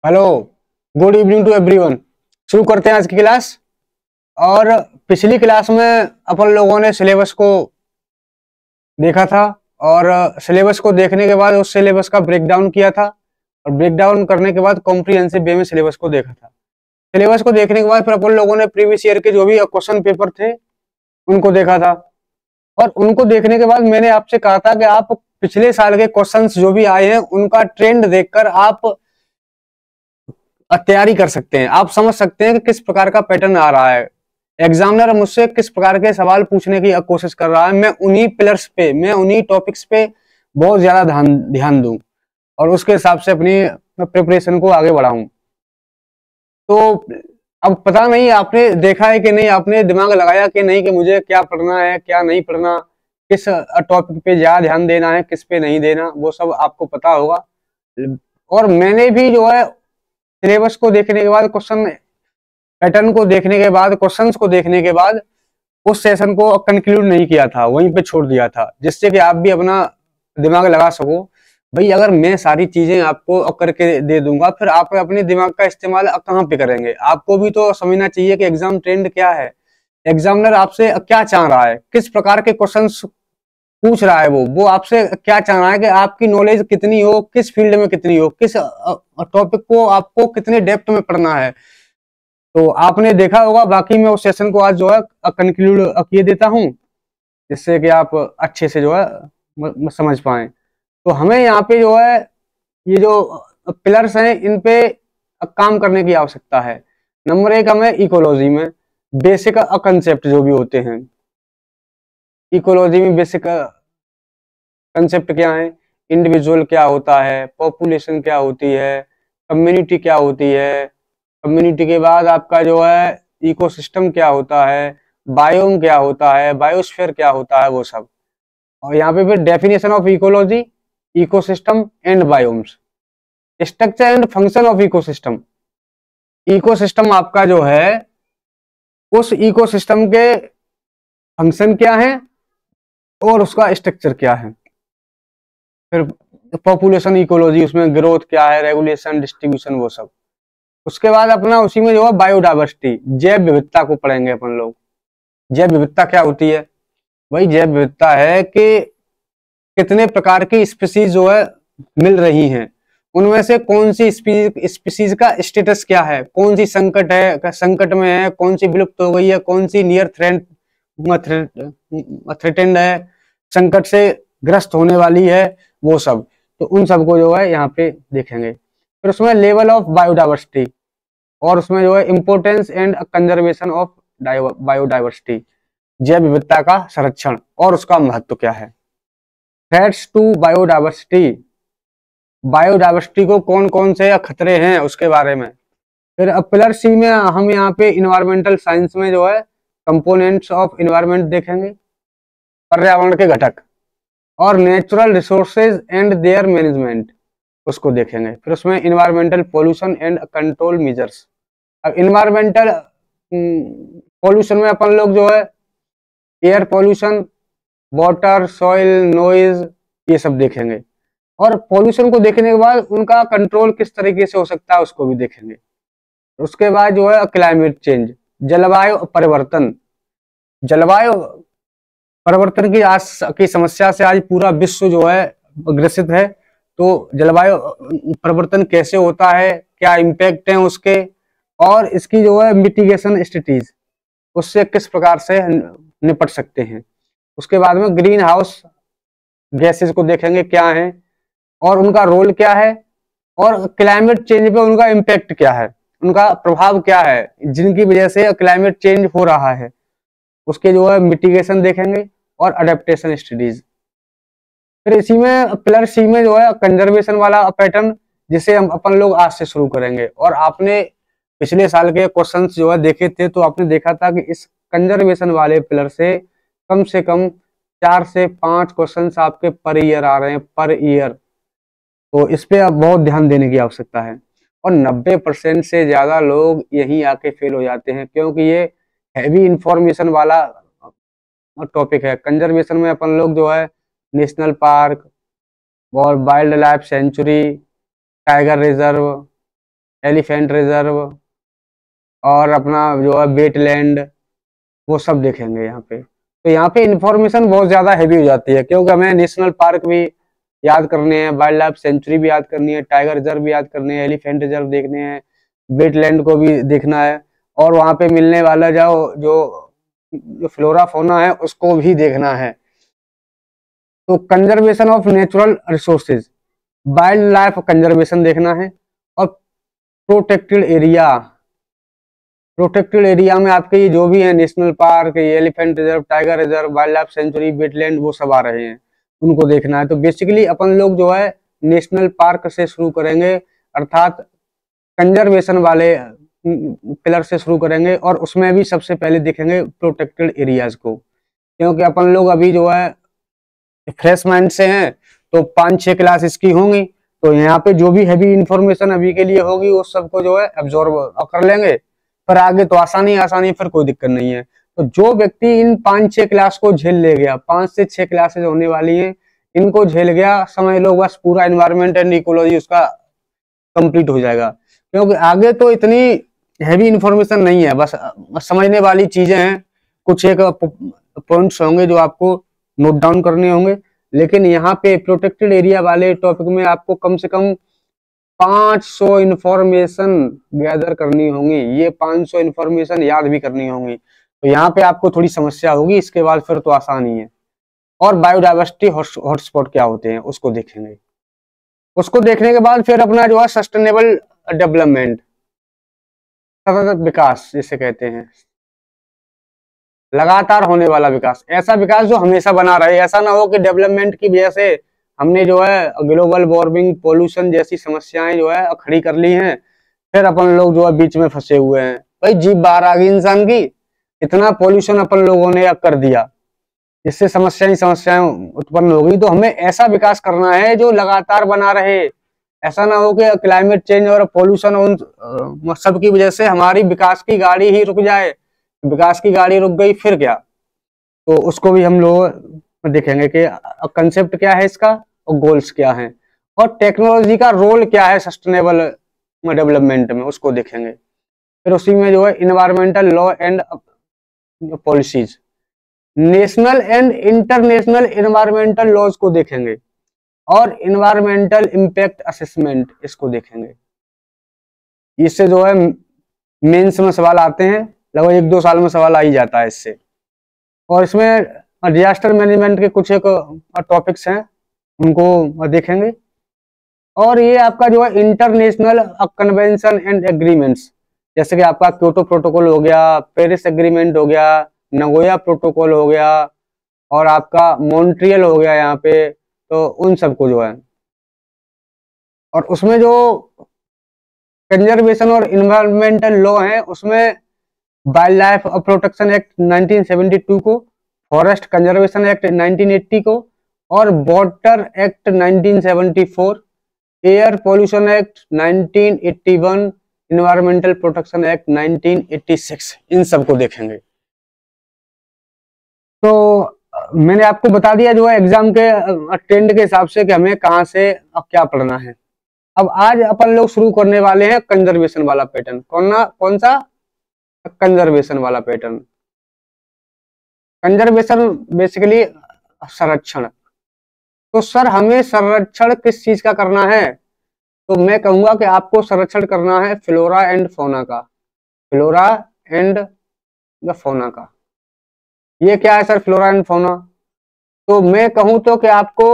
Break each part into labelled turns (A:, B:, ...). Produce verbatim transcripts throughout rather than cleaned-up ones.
A: Hello, good evening to everyone. शुरू करते हैं आज की क्लास। और पिछली क्लास में अपन लोगों ने सिलेबस को देखा था और सिलेबस को देखने के बाद उस सिलेबस का ब्रेक डाउन किया था और ब्रेक डाउन करने के बाद कॉम्प्रिहेंसिव वे में सिलेबस को देखा था। सिलेबस को देखने के बाद फिर अपन लोगों ने प्रीवियस ईयर के जो भी क्वेश्चन पेपर थे उनको देखा था और उनको देखने के बाद मैंने आपसे कहा था कि आप पिछले साल के क्वेश्चंस जो भी आए हैं उनका ट्रेंड देखकर आप तैयारी कर सकते हैं। आप समझ सकते हैं कि किस प्रकार का पैटर्न आ रहा है, एग्जामिनर मुझसे किस प्रकार के सवाल पूछने की कोशिश कर रहा है। मैं उन्हीं पिलर्स पे, मैं उन्हीं टॉपिक्स पे बहुत ज्यादा ध्यान ध्यान दूं और उसके हिसाब से अपनी प्रिपरेशन को आगे बढ़ाऊं। तो अब पता नहीं आपने देखा है कि नहीं, आपने दिमाग लगाया कि नहीं कि मुझे क्या पढ़ना है क्या नहीं पढ़ना, किस टॉपिक पे ज्यादा ध्यान देना है किस पे नहीं देना, वो सब आपको पता होगा। और मैंने भी जो है सिलेबस को देखने के बाद, क्वेश्चन पैटर्न को देखने के बाद, क्वेश्चंस को देखने के बाद उस सेशन को कंक्लूड नहीं किया था, वहीं पे छोड़ दिया था, जिससे कि आप भी अपना दिमाग लगा सको। भाई अगर मैं सारी चीजें आपको करके दे दूंगा फिर आप अपने दिमाग का इस्तेमाल कहाँ पे करेंगे। आपको भी तो समझना चाहिए कि एग्जाम ट्रेंड क्या है, एग्जामिनर आपसे क्या चाह रहा है, किस प्रकार के क्वेश्चंस पूछ रहा है, वो वो आपसे क्या चाह रहा है कि आपकी नॉलेज कितनी हो, किस फील्ड में कितनी हो, किस टॉपिक को आपको कितने डेप्थ में पढ़ना है। तो आपने देखा होगा। बाकी मैं उस सेशन को आज जो है कंक्लूड किए देता हूं, जिससे कि आप अच्छे से जो है समझ पाए। तो हमें यहाँ पे जो है ये जो पिलर्स हैं इन पे काम करने की आवश्यकता है। नंबर एक, हमें इकोलॉजी में बेसिक कंसेप्ट जो भी होते हैं, इकोलॉजी में बेसिक कंसेप्ट क्या है, इंडिविजुअल क्या होता है, पॉपुलेशन क्या होती है, कम्युनिटी क्या होती है, कम्युनिटी के बाद आपका जो है इकोसिस्टम क्या होता है, बायोम क्या होता है, बायोस्फीयर क्या होता है, वो सब। और यहाँ पे फिर definition of ecology, ecosystem and biomes, structure and function of ecosystem. Ecosystem आपका जो है उस इकोसिस्टम के फंक्शन क्या है और उसका स्ट्रक्चर क्या है। फिर पॉपुलेशन इकोलॉजी, उसमें ग्रोथ क्या है, रेगुलेशन, डिस्ट्रीब्यूशन, वो सब। उसके बाद अपना उसी में जो है बायोडाइवर्सिटी, जैव विविधता को पढ़ेंगे अपन लोग। जैव विविधता क्या होती है? वही जैव विविधता है कि कितने प्रकार की स्पीसीज जो है मिल रही हैं, उनमें से कौन सी स्पीसीज का स्टेटस क्या है, कौन सी संकट है, संकट में है, कौन सी विलुप्त हो गई है, कौन सी नियर थ्रेट थ्रेटेंड है, संकट से ग्रस्त होने वाली है, वो सब। तो उन सबको जो है यहाँ पे देखेंगे। फिर उसमें लेवल ऑफ बायोडाइवर्सिटी और उसमें जो है importance and conservation of biodiversity, जैव विविधता का संरक्षण और उसका महत्व क्या है। थ्रेट्स टू बायोडाइवर्सिटी, बायोडाइवर्सिटी को कौन कौन से खतरे हैं उसके बारे में। फिर अब पिलर सी में हम यहाँ पे इन्वायरमेंटल साइंस में जो है कंपोनेंट्स ऑफ इन्वायरमेंट देखेंगे, पर्यावरण के घटक, और natural resources and their management उसको देखेंगे। फिर उसमें environmental pollution and control measures. अब इन्वायरमेंटल पोल्यूशन में अपन लोग जो है air pollution, water, soil, noise, ये सब देखेंगे। और पोल्यूशन को देखने के बाद उनका कंट्रोल किस तरीके से हो सकता है उसको भी देखेंगे। उसके बाद जो है क्लाइमेट चेंज, जलवायु परिवर्तन। जलवायु परिवर्तन की आज की समस्या से आज पूरा विश्व जो है ग्रसित है। तो जलवायु परिवर्तन कैसे होता है, क्या इम्पैक्ट है उसके, और इसकी जो है मिटिगेशन स्ट्रेटेजीज, उससे किस प्रकार से निपट सकते हैं। उसके बाद में ग्रीन हाउस गैसेस को देखेंगे क्या है और उनका रोल क्या है, और क्लाइमेट चेंज पे उनका इम्पैक्ट क्या है, उनका प्रभाव क्या है, जिनकी वजह से क्लाइमेट चेंज हो रहा है, उसके जो है मिटिगेशन देखेंगे और अडेप्टेशन स्टडीज। फिर इसी में पिलर सी में जो है कंजर्वेशन वाला पैटर्न, जिसे हम अपन लोग आज से शुरू करेंगे। और आपने पिछले साल के क्वेश्चंस जो है देखे थे तो आपने देखा था कि इस कंजर्वेशन वाले पिलर से कम से कम चार से पांच क्वेश्चंस आपके पर ईयर आ रहे हैं, पर ईयर। तो इस पे अब बहुत ध्यान देने की आवश्यकता है। और नब्बे परसेंट से ज्यादा लोग यहीं आके फेल हो जाते हैं, क्योंकि ये हैवी इंफॉर्मेशन वाला टॉपिक है। कंजर्वेशन में अपन लोग जो है नेशनल पार्क और wild life sanctuary, tiger reserve, elephant reserve और अपना जो है वेटलैंड, वो सब देखेंगे यहाँ पे। तो यहाँ पे इंफॉर्मेशन बहुत ज्यादा हैवी हो जाती है, क्योंकि हमें नेशनल पार्क भी याद करने हैं, वाइल्ड लाइफ सेंचुरी भी याद करनी है, टाइगर रिजर्व भी याद करने हैं, एलिफेंट रिजर्व देखने हैं, वेटलैंड को भी देखना है, और वहां पे मिलने वाला जो जो जो फ्लोरा फोना है उसको भी देखना है। तो conservation of natural resources, wild life conservation देखना है, और प्रोटेक्टेड एरिया, प्रोटेक्टेड एरिया में आपके ये जो भी है नेशनल पार्क, ये elephant reserve, tiger reserve, wild life sanctuary, wetland, वो सब आ रहे हैं, उनको देखना है। तो बेसिकली अपन लोग जो है नेशनल पार्क से शुरू करेंगे, अर्थात कंजर्वेशन वाले पिलर से शुरू करेंगे, और उसमें भी सबसे पहले देखेंगे प्रोटेक्टेड एरियाज को, क्योंकि अपन लोग अभी जो है फ्रेश माइंड से हैं, तो पांच छह क्लास इसकी होंगी, तो यहाँ पे जो भी हैवी इंफॉर्मेशन अभी के लिए होगी वो सबको जो है एब्जॉर्ब कर लेंगे, पर आगे तो आसानी आसानी फिर कोई दिक्कत नहीं है। तो जो व्यक्ति इन पांच छह क्लास को झेल ले गया, पांच से छह क्लासेज होने वाली हैं, इनको झेल गया, समझ लो बस पूरा एनवायरमेंट एंड इकोलॉजी उसका कंप्लीट हो जाएगा, क्योंकि आगे तो इतनी हैवी इंफॉर्मेशन नहीं है, बस समझने वाली चीजें हैं, कुछ एक पॉइंट्स होंगे जो आपको नोट डाउन करने होंगे। लेकिन यहाँ पे प्रोटेक्टेड एरिया वाले टॉपिक में आपको कम से कम पाँच सौ इंफॉर्मेशन गैदर करनी होंगी, ये पाँच सौ इंफॉर्मेशन याद भी करनी होंगी, तो यहाँ पे आपको थोड़ी समस्या होगी, इसके बाद फिर तो आसान ही है। और बायोडाइवर्सिटी हॉटस्पॉट क्या होते हैं उसको देखेंगे, उसको देखने के बाद फिर अपना जो है सस्टेनेबल डेवलपमेंट, सतत विकास जिसे कहते हैं, लगातार होने वाला विकास, ऐसा विकास जो हमेशा बना रहे, ऐसा ना हो कि डेवलपमेंट की वजह से हमने जो है ग्लोबल वार्मिंग, पोल्यूशन जैसी समस्याएं जो है खड़ी कर ली हैं, फिर अपन लोग जो है बीच में फंसे हुए हैं। भाई जीभ बाहर आ गई इंसान की, इतना पोल्यूशन अपन लोगों ने कर दिया, जिससे समस्याएं समस्याएं उत्पन्न हो गई। तो हमें ऐसा विकास करना है जो लगातार बना रहे, ऐसा ना हो कि क्लाइमेट चेंज और पोल्यूशन उन सब की वजह से हमारी विकास की गाड़ी ही रुक जाए, विकास की गाड़ी रुक गई फिर क्या। तो उसको भी हम लोग देखेंगे कि कंसेप्ट क्या है इसका और गोल्स क्या हैं, और टेक्नोलॉजी का रोल क्या है सस्टेनेबल डेवलपमेंट में, उसको देखेंगे। फिर उसी में जो है environmental law and policies, national and international environmental laws को देखेंगे, और इन्वायरमेंटल इम्पैक्ट असेसमेंट इसको देखेंगे। इससे जो है मेंस में सवाल आते हैं, लगभग एक दो साल में सवाल आ ही जाता है इससे। और इसमें डिजास्टर मैनेजमेंट के कुछ एक टॉपिक्स हैं, उनको देखेंगे। और ये आपका जो है इंटरनेशनल कन्वेंशन एंड एग्रीमेंट्स, जैसे कि आपका क्योटो प्रोटोकॉल हो गया, पेरिस एग्रीमेंट हो गया, नगोया प्रोटोकॉल हो गया, और आपका मॉन्ट्रियल हो गया यहाँ पे, तो उन सबको जो है। और उसमें जो कंजर्वेशन और इन्वायरमेंटल लॉ है, उसमें wild life protection act nineteen seventy two को, forest conservation act nineteen eighty को, और water act nineteen seventy four, air pollution act nineteen eighty one, environmental protection act nineteen eighty six, इन सबको देखेंगे। तो मैंने आपको बता दिया जो है एग्जाम के ट्रेंड के हिसाब से कि हमें कहाँ से अब क्या पढ़ना है। अब आज अपन लोग शुरू करने वाले हैं कंजर्वेशन वाला पैटर्न। कौन ना कौन सा? कंजर्वेशन वाला पैटर्न। कंजर्वेशन बेसिकली संरक्षण। तो सर हमें संरक्षण किस चीज का करना है? तो मैं कहूंगा कि आपको संरक्षण करना है फ्लोरा एंड फौना का, फ्लोरा एंड द फौना का। ये क्या है सर फ्लोरा एंड फौना? तो मैं कहूं तो कि आपको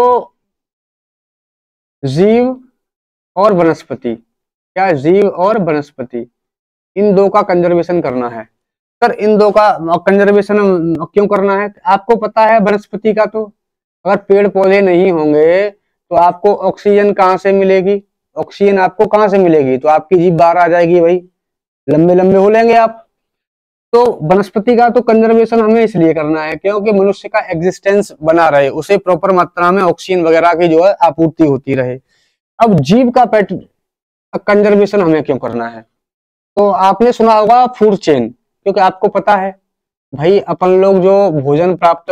A: जीव और वनस्पति, क्या जीव और वनस्पति, इन दो का कंजर्वेशन करना है। सर इन दो का कंजर्वेशन क्यों करना है? आपको पता है वनस्पति का, तो अगर पेड़ पौधे नहीं होंगे तो आपको ऑक्सीजन कहाँ से मिलेगी? ऑक्सीजन आपको कहाँ से मिलेगी? तो आपकी जीभ बाहर आ जाएगी भाई, लंबे लंबे हो लेंगे आप। तो वनस्पति का तो कंजर्वेशन हमें इसलिए करना है क्योंकि मनुष्य का एग्जिस्टेंस बना रहे, उसे प्रॉपर मात्रा में ऑक्सीजन वगैरह की जो है आपूर्ति होती रहे। अब जीव का पेट कंजर्वेशन हमें क्यों करना है? तो आपने सुना होगा फूड चेन, क्योंकि आपको पता है भाई अपन लोग जो भोजन प्राप्त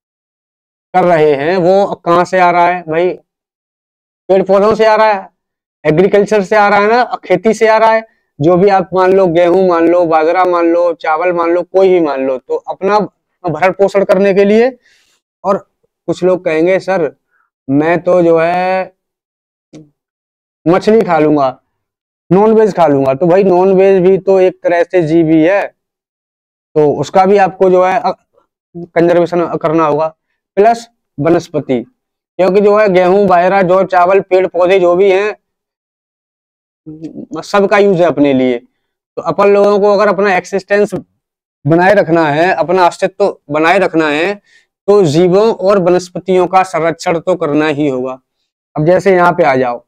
A: कर रहे हैं वो कहाँ से आ रहा है? भाई पेड़ पौधों से आ रहा है। एग्रीकल्चर से आ रहा है ना, खेती से आ रहा है। जो भी आप मान लो, गेहूं मान लो, बाजरा मान लो, चावल मान लो, कोई भी मान लो, तो अपना भरण पोषण करने के लिए। और कुछ लोग कहेंगे सर मैं तो जो है मछली खा लूंगा, नॉन वेज खा लूंगा। तो भाई नॉन वेज भी तो एक तरह से जीव ही है, तो उसका भी आपको जो है कंजर्वेशन करना होगा। प्लस वनस्पति, क्योंकि जो है गेहूं बाजरा जो चावल पेड़ पौधे जो भी हैं सबका यूज है अपने लिए। तो अपन लोगों को अगर अपना एक्सिस्टेंस बनाए रखना है, अपना अस्तित्व तो बनाए रखना है, तो जीवों और वनस्पतियों का संरक्षण तो करना ही होगा। अब जैसे यहाँ पे आ जाओ,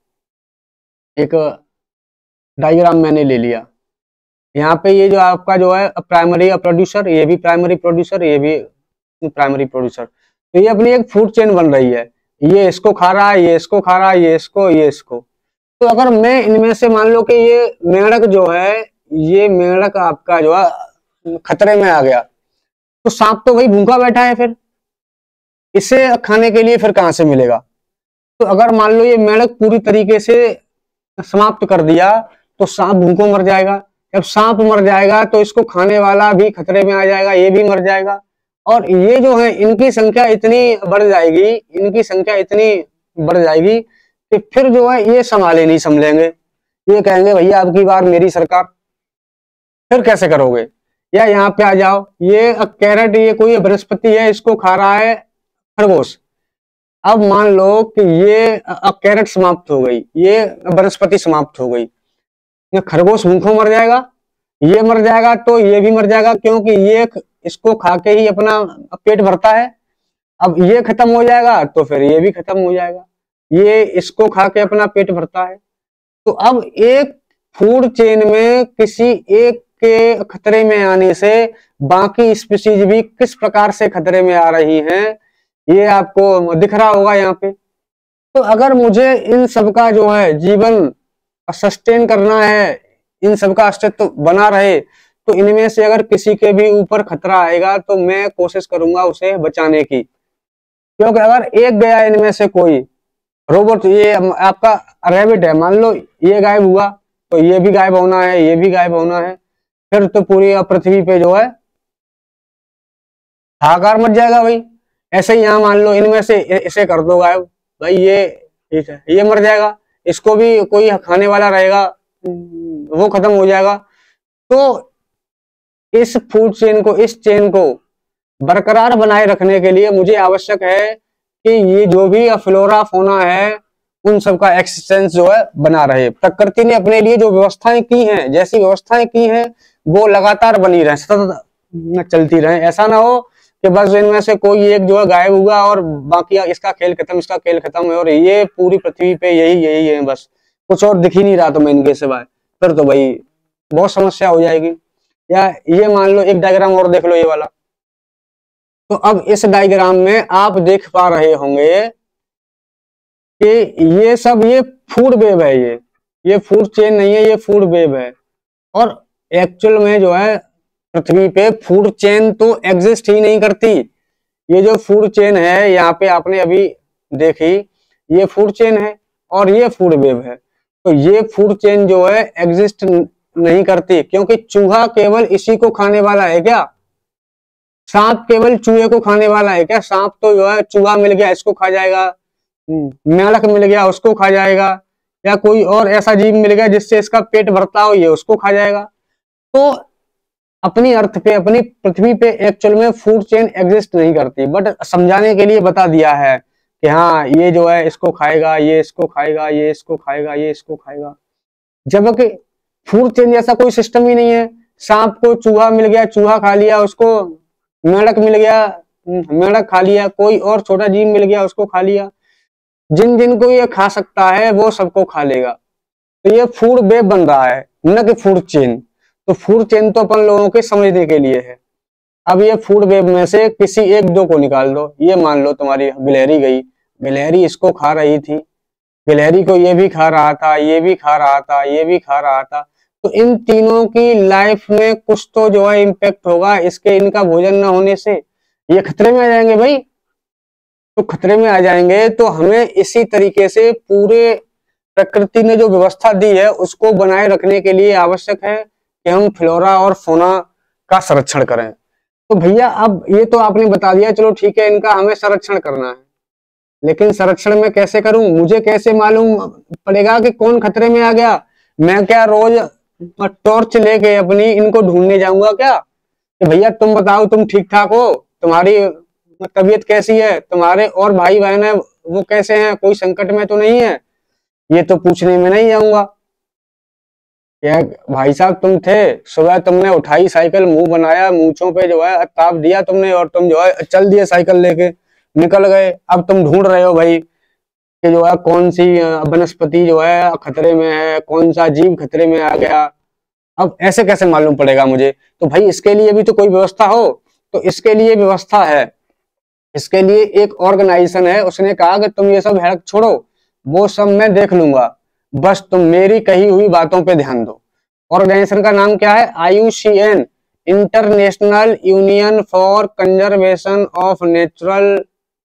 A: एक डायग्राम मैंने ले लिया। यहाँ पे ये जो आपका जो है प्राइमरी प्रोड्यूसर, ये भी प्राइमरी प्रोड्यूसर, ये भी प्राइमरी प्रोड्यूसर। तो ये अपनी एक फूड चेन बन रही है, ये इसको खा रहा है, ये इसको खा रहा है, ये इसको, ये इसको। तो अगर मैं इनमें से मान लो कि ये मेंढक जो है, ये मेंढक आपका जो है खतरे में आ गया, तो सांप तो भाई भूखा बैठा है, फिर इसे खाने के लिए फिर कहां से मिलेगा। तो अगर मान लो ये मेंढक पूरी तरीके से समाप्त कर दिया, तो सांप भूखों मर जाएगा। जब सांप मर जाएगा तो इसको खाने वाला भी खतरे में आ जाएगा, ये भी मर जाएगा। और ये जो है इनकी संख्या इतनी बढ़ जाएगी, इनकी संख्या इतनी बढ़ जाएगी कि फिर जो है ये संभाले नहीं संभलेंगे। ये कहेंगे भैया अब की बार मेरी सरकार, फिर कैसे करोगे। या यहाँ पे आ जाओ, ये कैरेट, ये कोई वनस्पति है, इसको खा रहा है खरगोश। अब मान लो कि ये कैरेट समाप्त हो गई, ये वनस्पति समाप्त हो गई, खरगोश भूखों मर जाएगा, ये मर जाएगा, तो ये भी मर जाएगा, क्योंकि ये इसको खा के ही अपना पेट भरता है। अब ये खत्म हो जाएगा तो फिर ये भी खत्म हो जाएगा, ये इसको खा के अपना पेट भरता है। तो अब एक फूड चेन में किसी एक के खतरे में आने से बाकी स्पीशीज भी किस प्रकार से खतरे में आ रही हैं, ये आपको दिख रहा होगा यहाँ पे। तो अगर मुझे इन सबका जो है जीवन सस्टेन करना है, इन सबका अस्तित्व बना रहे, तो इनमें से अगर किसी के भी ऊपर खतरा आएगा तो मैं कोशिश करूंगा उसे बचाने की। क्योंकि अगर एक गया इनमें से कोई रोबोट, ये आपका रैबिट है, मान लो ये गायब हुआ तो ये भी गायब होना है, ये भी गायब होना है, फिर तो पूरी पृथ्वी पे जो है हाहाकार मच जाएगा भाई। ऐसे ही यहाँ मान लो इनमें से इसे कर दो गायब, भाई ये ठीक है, ये मर जाएगा, इसको भी कोई खाने वाला रहेगा, वो खत्म हो जाएगा। तो इस फूड चेन को, इस चेन को बरकरार बनाए रखने के लिए मुझे आवश्यक है कि ये जो भी फ्लोरा फौना है उन सबका एक्सिस्टेंस जो है बना रहे। प्रकृति ने अपने लिए जो व्यवस्थाएं की हैं, जैसी व्यवस्थाएं की हैं वो लगातार बनी रहे, सतत चलती रहे। ऐसा ना हो कि बस इनमें से कोई एक जो है गायब हुआ और बाकी इसका खेल खत्म, इसका खेल खत्म है और ये पूरी पृथ्वी पे यही यही है, बस कुछ और दिख ही नहीं रहा तुम्हें इनके सिवाय, फिर तो भाई बहुत समस्या हो जाएगी। या ये मान लो एक डायग्राम और देख लो, ये वाला। तो अब इस डायग्राम में आप देख पा रहे होंगे कि ये सब ये फूड वेब है, ये ये फूड चेन नहीं है, ये फूड वेब है। और एक्चुअल में जो है पृथ्वी पे फूड चेन तो एग्जिस्ट ही नहीं करती। ये जो फूड चेन है यहाँ पे आपने अभी देखी, ये फूड चेन है और ये फूड वेब है। तो ये फूड चेन जो है एग्जिस्ट नहीं करती, क्योंकि चूहा केवल इसी को खाने वाला है क्या? सांप केवल चूहे को खाने वाला है क्या? सांप तो जो है चूहा मिल गया इसको खा जाएगा, मेंढक मिल गया उसको खा जाएगा, या कोई और ऐसा जीव मिल गया जिससे इसका पेट भरता हो, ये उसको खा जाएगा। तो अपनी अर्थ पे, अपनी पृथ्वी पे एक्चुअल में फूड चेन एग्जिस्ट नहीं करती, बट समझाने के लिए बता दिया है कि हाँ ये जो है इसको खाएगा, ये इसको खाएगा, ये इसको खाएगा, ये इसको खाएगा। जबकि फूड चेन जैसा कोई सिस्टम ही नहीं है। सांप को चूहा मिल गया, चूहा खा लिया, उसको मेंढक मिल गया, मेंढक खा लिया, कोई और छोटा जीव मिल गया उसको खा लिया। जिन जिन को ये खा सकता है वो सबको खा लेगा। तो ये फूड वेब बन रहा है, न कि फूड चेन। तो फूड चेन तो अपन लोगों के समझने के लिए है। अब ये फूड वेब में से किसी एक दो को निकाल दो। ये मान लो तुम्हारी गिलहरी गई, गिलहरी इसको खा रही थी, गिलहरी को ये भी खा रहा था, ये भी खा रहा था, ये भी खा रहा था। तो इन तीनों की लाइफ में कुछ तो जो है इम्पैक्ट होगा इसके, इनका भोजन न होने से ये खतरे में आ जाएंगे भाई। तो खतरे में आ जाएंगे तो हमें इसी तरीके से पूरे प्रकृति ने जो व्यवस्था दी है उसको बनाए रखने के लिए आवश्यक है कि हम फ्लोरा और फौना का संरक्षण करें। तो भैया अब ये तो आपने बता दिया, चलो ठीक है, इनका हमें संरक्षण करना है, लेकिन संरक्षण मैं कैसे करूं? मुझे कैसे मालूम पड़ेगा कि कौन खतरे में आ गया? मैं क्या रोज टॉर्च लेके अपनी इनको ढूंढने जाऊंगा क्या कि भैया तुम बताओ, तुम ठीक ठाक हो, तुम्हारी तबीयत कैसी है, तुम्हारे और भाई बहन है वो कैसे हैं, कोई संकट में तो नहीं है? ये तो पूछने में नहीं जाऊंगा। क्या भाई साहब तुम थे, सुबह तुमने उठाई साइकिल, मुंह बनाया, मूंछों पे जो है ताप दिया तुमने और तुम जो है चल दिए साइकिल लेके निकल गए। अब तुम ढूंढ रहे हो भाई कि जो है कौन सी वनस्पति जो है खतरे में है, कौन सा जीव खतरे में आ गया। अब ऐसे कैसे मालूम पड़ेगा मुझे? तो भाई इसके लिए भी तो कोई व्यवस्था हो। तो इसके लिए व्यवस्था है, इसके लिए एक ऑर्गेनाइजेशन है, उसने कहा कि तुम ये सब हेड़क छोड़ो, वो सब मैं देख लूंगा, बस तुम मेरी कही हुई बातों पे ध्यान दो। ऑर्गेनाइजेशन का नाम क्या है? I U C N, International Union for Conservation of natural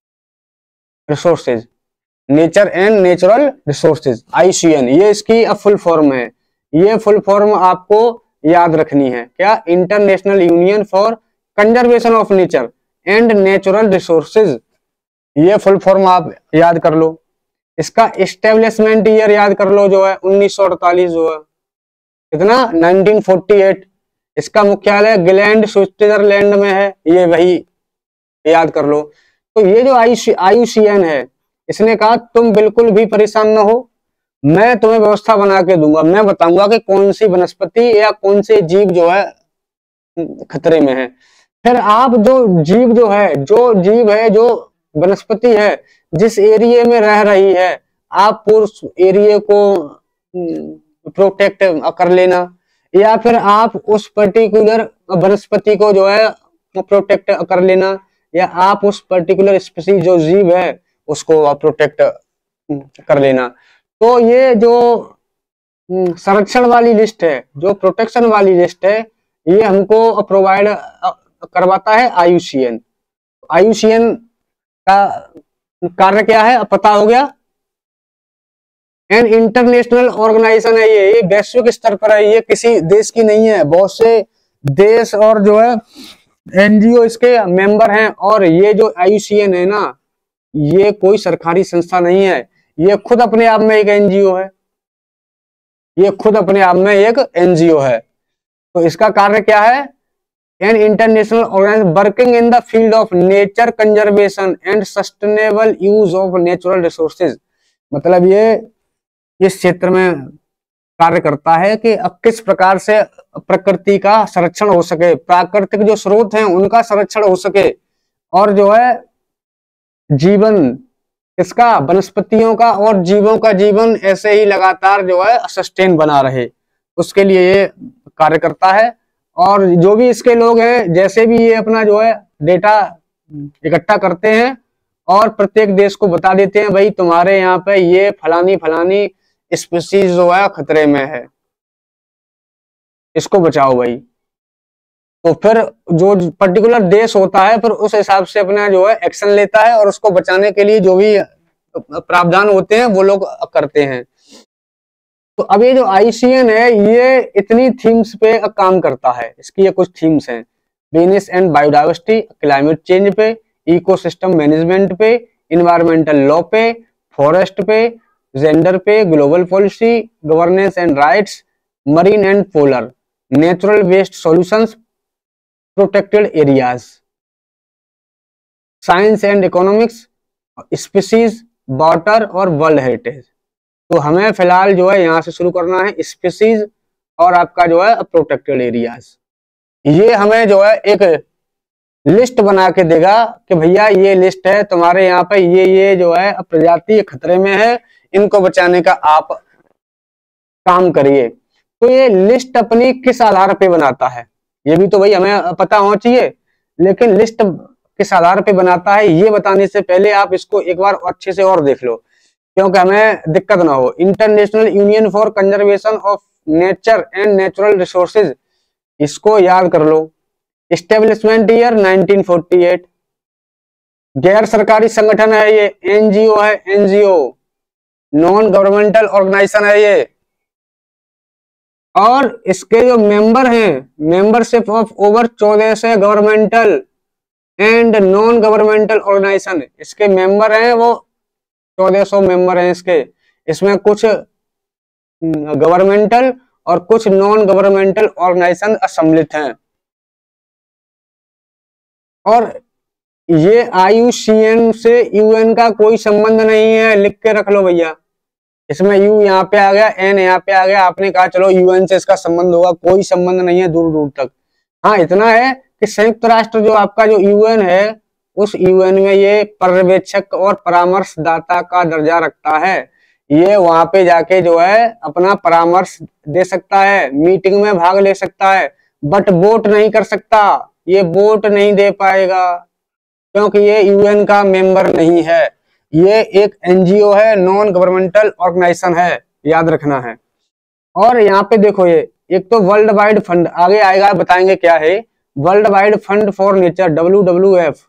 A: Resources, Nature and Natural Resources, I C N, ये इसकी फुल फॉर्म है। ये फुल फॉर्म आपको याद रखनी है। क्या? International Union for Conservation of Nature and Natural Resources, ये फुल फॉर्म आप याद कर लो। इसका एस्टेब्लिशमेंट ईयर याद कर लो, जो है उन्नीस सौ अड़तालीस, जो है कितना, नाइनटीन फोर्टी एट। इसका मुख्यालय ग्लैंड स्विट्जरलैंड में है, ये वही याद कर लो। तो ये जो आई यू सी एन है, इसने कहा तुम बिल्कुल भी परेशान ना हो, मैं तुम्हें व्यवस्था बना के दूंगा, मैं बताऊंगा कि कौन सी वनस्पति या कौन से जीव जो है खतरे में है। फिर आप जो जीव जो है जो जीव है जो वनस्पति है जिस एरिया में रह रही है, आप उस एरिया को प्रोटेक्ट कर लेना, या फिर आप उस पर्टिकुलर वनस्पति को जो है प्रोटेक्ट कर लेना, या आप उस पर्टिकुलर स्पीसीज जो जीव है उसको प्रोटेक्ट कर लेना। तो ये जो संरक्षण वाली लिस्ट है, जो प्रोटेक्शन वाली लिस्ट है, ये हमको प्रोवाइड करवाता है I U C N. I U C N का कार्य क्या है, अब पता हो गया। एन इंटरनेशनल ऑर्गेनाइजेशन है, ये ये वैश्विक स्तर पर है, ये किसी देश की नहीं है, बहुत से देश और जो है एनजीओ इसके मेंबर हैं। और ये जो आई यू सी एन है ना, ये कोई सरकारी संस्था नहीं है, ये खुद अपने आप में एक एनजीओ है, ये खुद अपने आप में एक एनजीओ है। तो इसका कार्य क्या है? An international organisation working in the field of nature conservation and sustainable use of natural resources, मतलब ये इस क्षेत्र में कार्य करता है कि अब किस प्रकार से प्रकृति का संरक्षण हो सके, प्राकृतिक जो स्रोत हैं उनका संरक्षण हो सके, और जो है जीवन इसका, वनस्पतियों का और जीवों का जीवन ऐसे ही लगातार जो है सस्टेन बना रहे, उसके लिए ये कार्य करता है। और जो भी इसके लोग हैं, जैसे भी ये अपना जो है डेटा इकट्ठा करते हैं और प्रत्येक देश को बता देते हैं, भाई तुम्हारे यहाँ पे ये फलानी फलानी स्पीसीज जो है खतरे में है, इसको बचाओ भाई। तो फिर जो पर्टिकुलर देश होता है फिर उस हिसाब से अपना जो है एक्शन लेता है और उसको बचाने के लिए जो भी प्रावधान होते हैं वो लोग करते हैं। तो अब ये जो आई यू सी एन है, ये इतनी थीम्स पे काम करता है, इसकी ये कुछ थीम्स हैं, business and biodiversity, climate change पे, इकोसिस्टम मैनेजमेंट पे, इन्वायरमेंटल लॉ पे, फॉरेस्ट पे, जेंडर पे, global policy, governance and rights, marine and polar, natural waste solutions, protected areas, science and economics, species, water और वर्ल्ड हेरिटेज। तो हमें फिलहाल जो है यहाँ से शुरू करना है स्पीसीज और आपका जो है प्रोटेक्टेड एरियाज। ये हमें जो है एक लिस्ट बना के देगा कि भैया ये लिस्ट है तुम्हारे यहाँ पे, ये ये जो है प्रजाति खतरे में है, इनको बचाने का आप काम करिए। तो ये लिस्ट अपनी किस आधार पे बनाता है ये भी तो भाई हमें पता होना चाहिए, लेकिन लिस्ट किस आधार पे बनाता है ये बताने से पहले आप इसको एक बार अच्छे से और देख लो, क्योंकि हमें दिक्कत ना हो। International Union for Conservation of Nature and Natural Resources, इसको याद कर लो। Establishment year nineteen forty eight, गैर सरकारी संगठन है ये, एनजीओ है, एनजीओ नॉन गवर्नमेंटल ऑर्गेनाइजेशन है ये। और इसके जो मेंबर हैं, मेंबरशिप ऑफ ओवर चौदह सौ governmental and non governmental organisation, इसके मेंबर हैं वो चौदह सौ मेंबर हैं इसके। इसमें कुछ गवर्नमेंटल और कुछ नॉन गवर्नमेंटल ऑर्गेनाइजेशन सम्मिलित हैं। और ये आई यू सी एन से यूएन का कोई संबंध नहीं है, लिख के रख लो भैया। इसमें यू यहाँ पे आ गया, एन यहाँ पे आ गया, आपने कहा चलो यूएन से इसका संबंध होगा, कोई संबंध नहीं है दूर दूर तक। हाँ इतना है कि संयुक्त राष्ट्र जो आपका जो यूएन है, उस यूएन में ये पर्यवेक्षक और परामर्शदाता का दर्जा रखता है। ये वहां पे जाके जो है अपना परामर्श दे सकता है, मीटिंग में भाग ले सकता है, बट वोट नहीं कर सकता। ये वोट नहीं दे पाएगा क्योंकि ये यूएन का मेंबर नहीं है। ये एक एनजीओ है, नॉन गवर्नमेंटल ऑर्गेनाइजेशन है, याद रखना है। और यहाँ पे देखो, ये एक तो वर्ल्ड वाइड फंड आगे आएगा, बताएंगे क्या है World Wide Fund for Nature, W W F,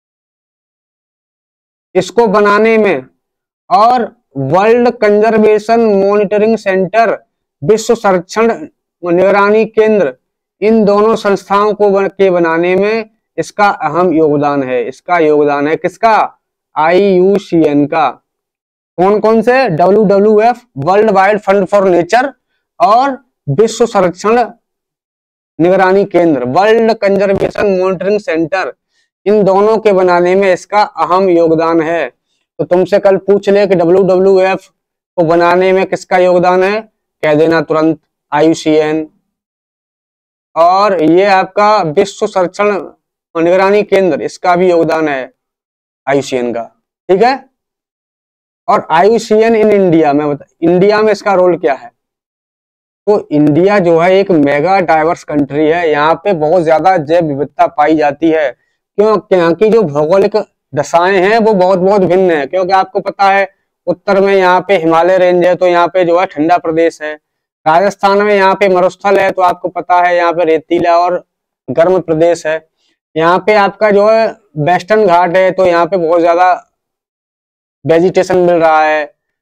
A: इसको बनाने में, और वर्ल्ड कंजर्वेशन मॉनिटरिंग सेंटर, विश्व संरक्षण निगरानी केंद्र, इन दोनों संस्थाओं को बन, के बनाने में इसका अहम योगदान है। इसका योगदान है किसका? आई यू सी एन का। कौन कौन से? W W F, World Wide Fund for Nature, और विश्व संरक्षण निगरानी केंद्र, वर्ल्ड कंजर्वेशन मॉनिटरिंग सेंटर, इन दोनों के बनाने में इसका अहम योगदान है। तो तुमसे कल पूछ ले कि डब्ल्यू डब्ल्यू एफ को बनाने में किसका योगदान है, कह देना तुरंत आई यू सी एन। और ये आपका विश्व संरक्षण निगरानी केंद्र, इसका भी योगदान है आई यू सी एन का, ठीक है। और I U C N in India में बता, इंडिया में इसका रोल क्या है? तो इंडिया जो है एक मेगा डाइवर्स कंट्री है, यहाँ पे बहुत ज्यादा जैव विविधता पाई जाती है। क्यों? यहाँ की जो भौगोलिक दशाएं हैं वो बहुत बहुत भिन्न है। क्योंकि आपको पता है उत्तर में यहाँ पे हिमालय रेंज है, तो यहाँ पे जो है ठंडा प्रदेश है। राजस्थान में यहाँ पे मरुस्थल है, तो आपको पता है यहाँ पे रेतीला और गर्म प्रदेश है। यहाँ पे आपका जो है वेस्टर्न घाट है, तो यहाँ पे बहुत ज्यादा वेजिटेशन मिल रहा है।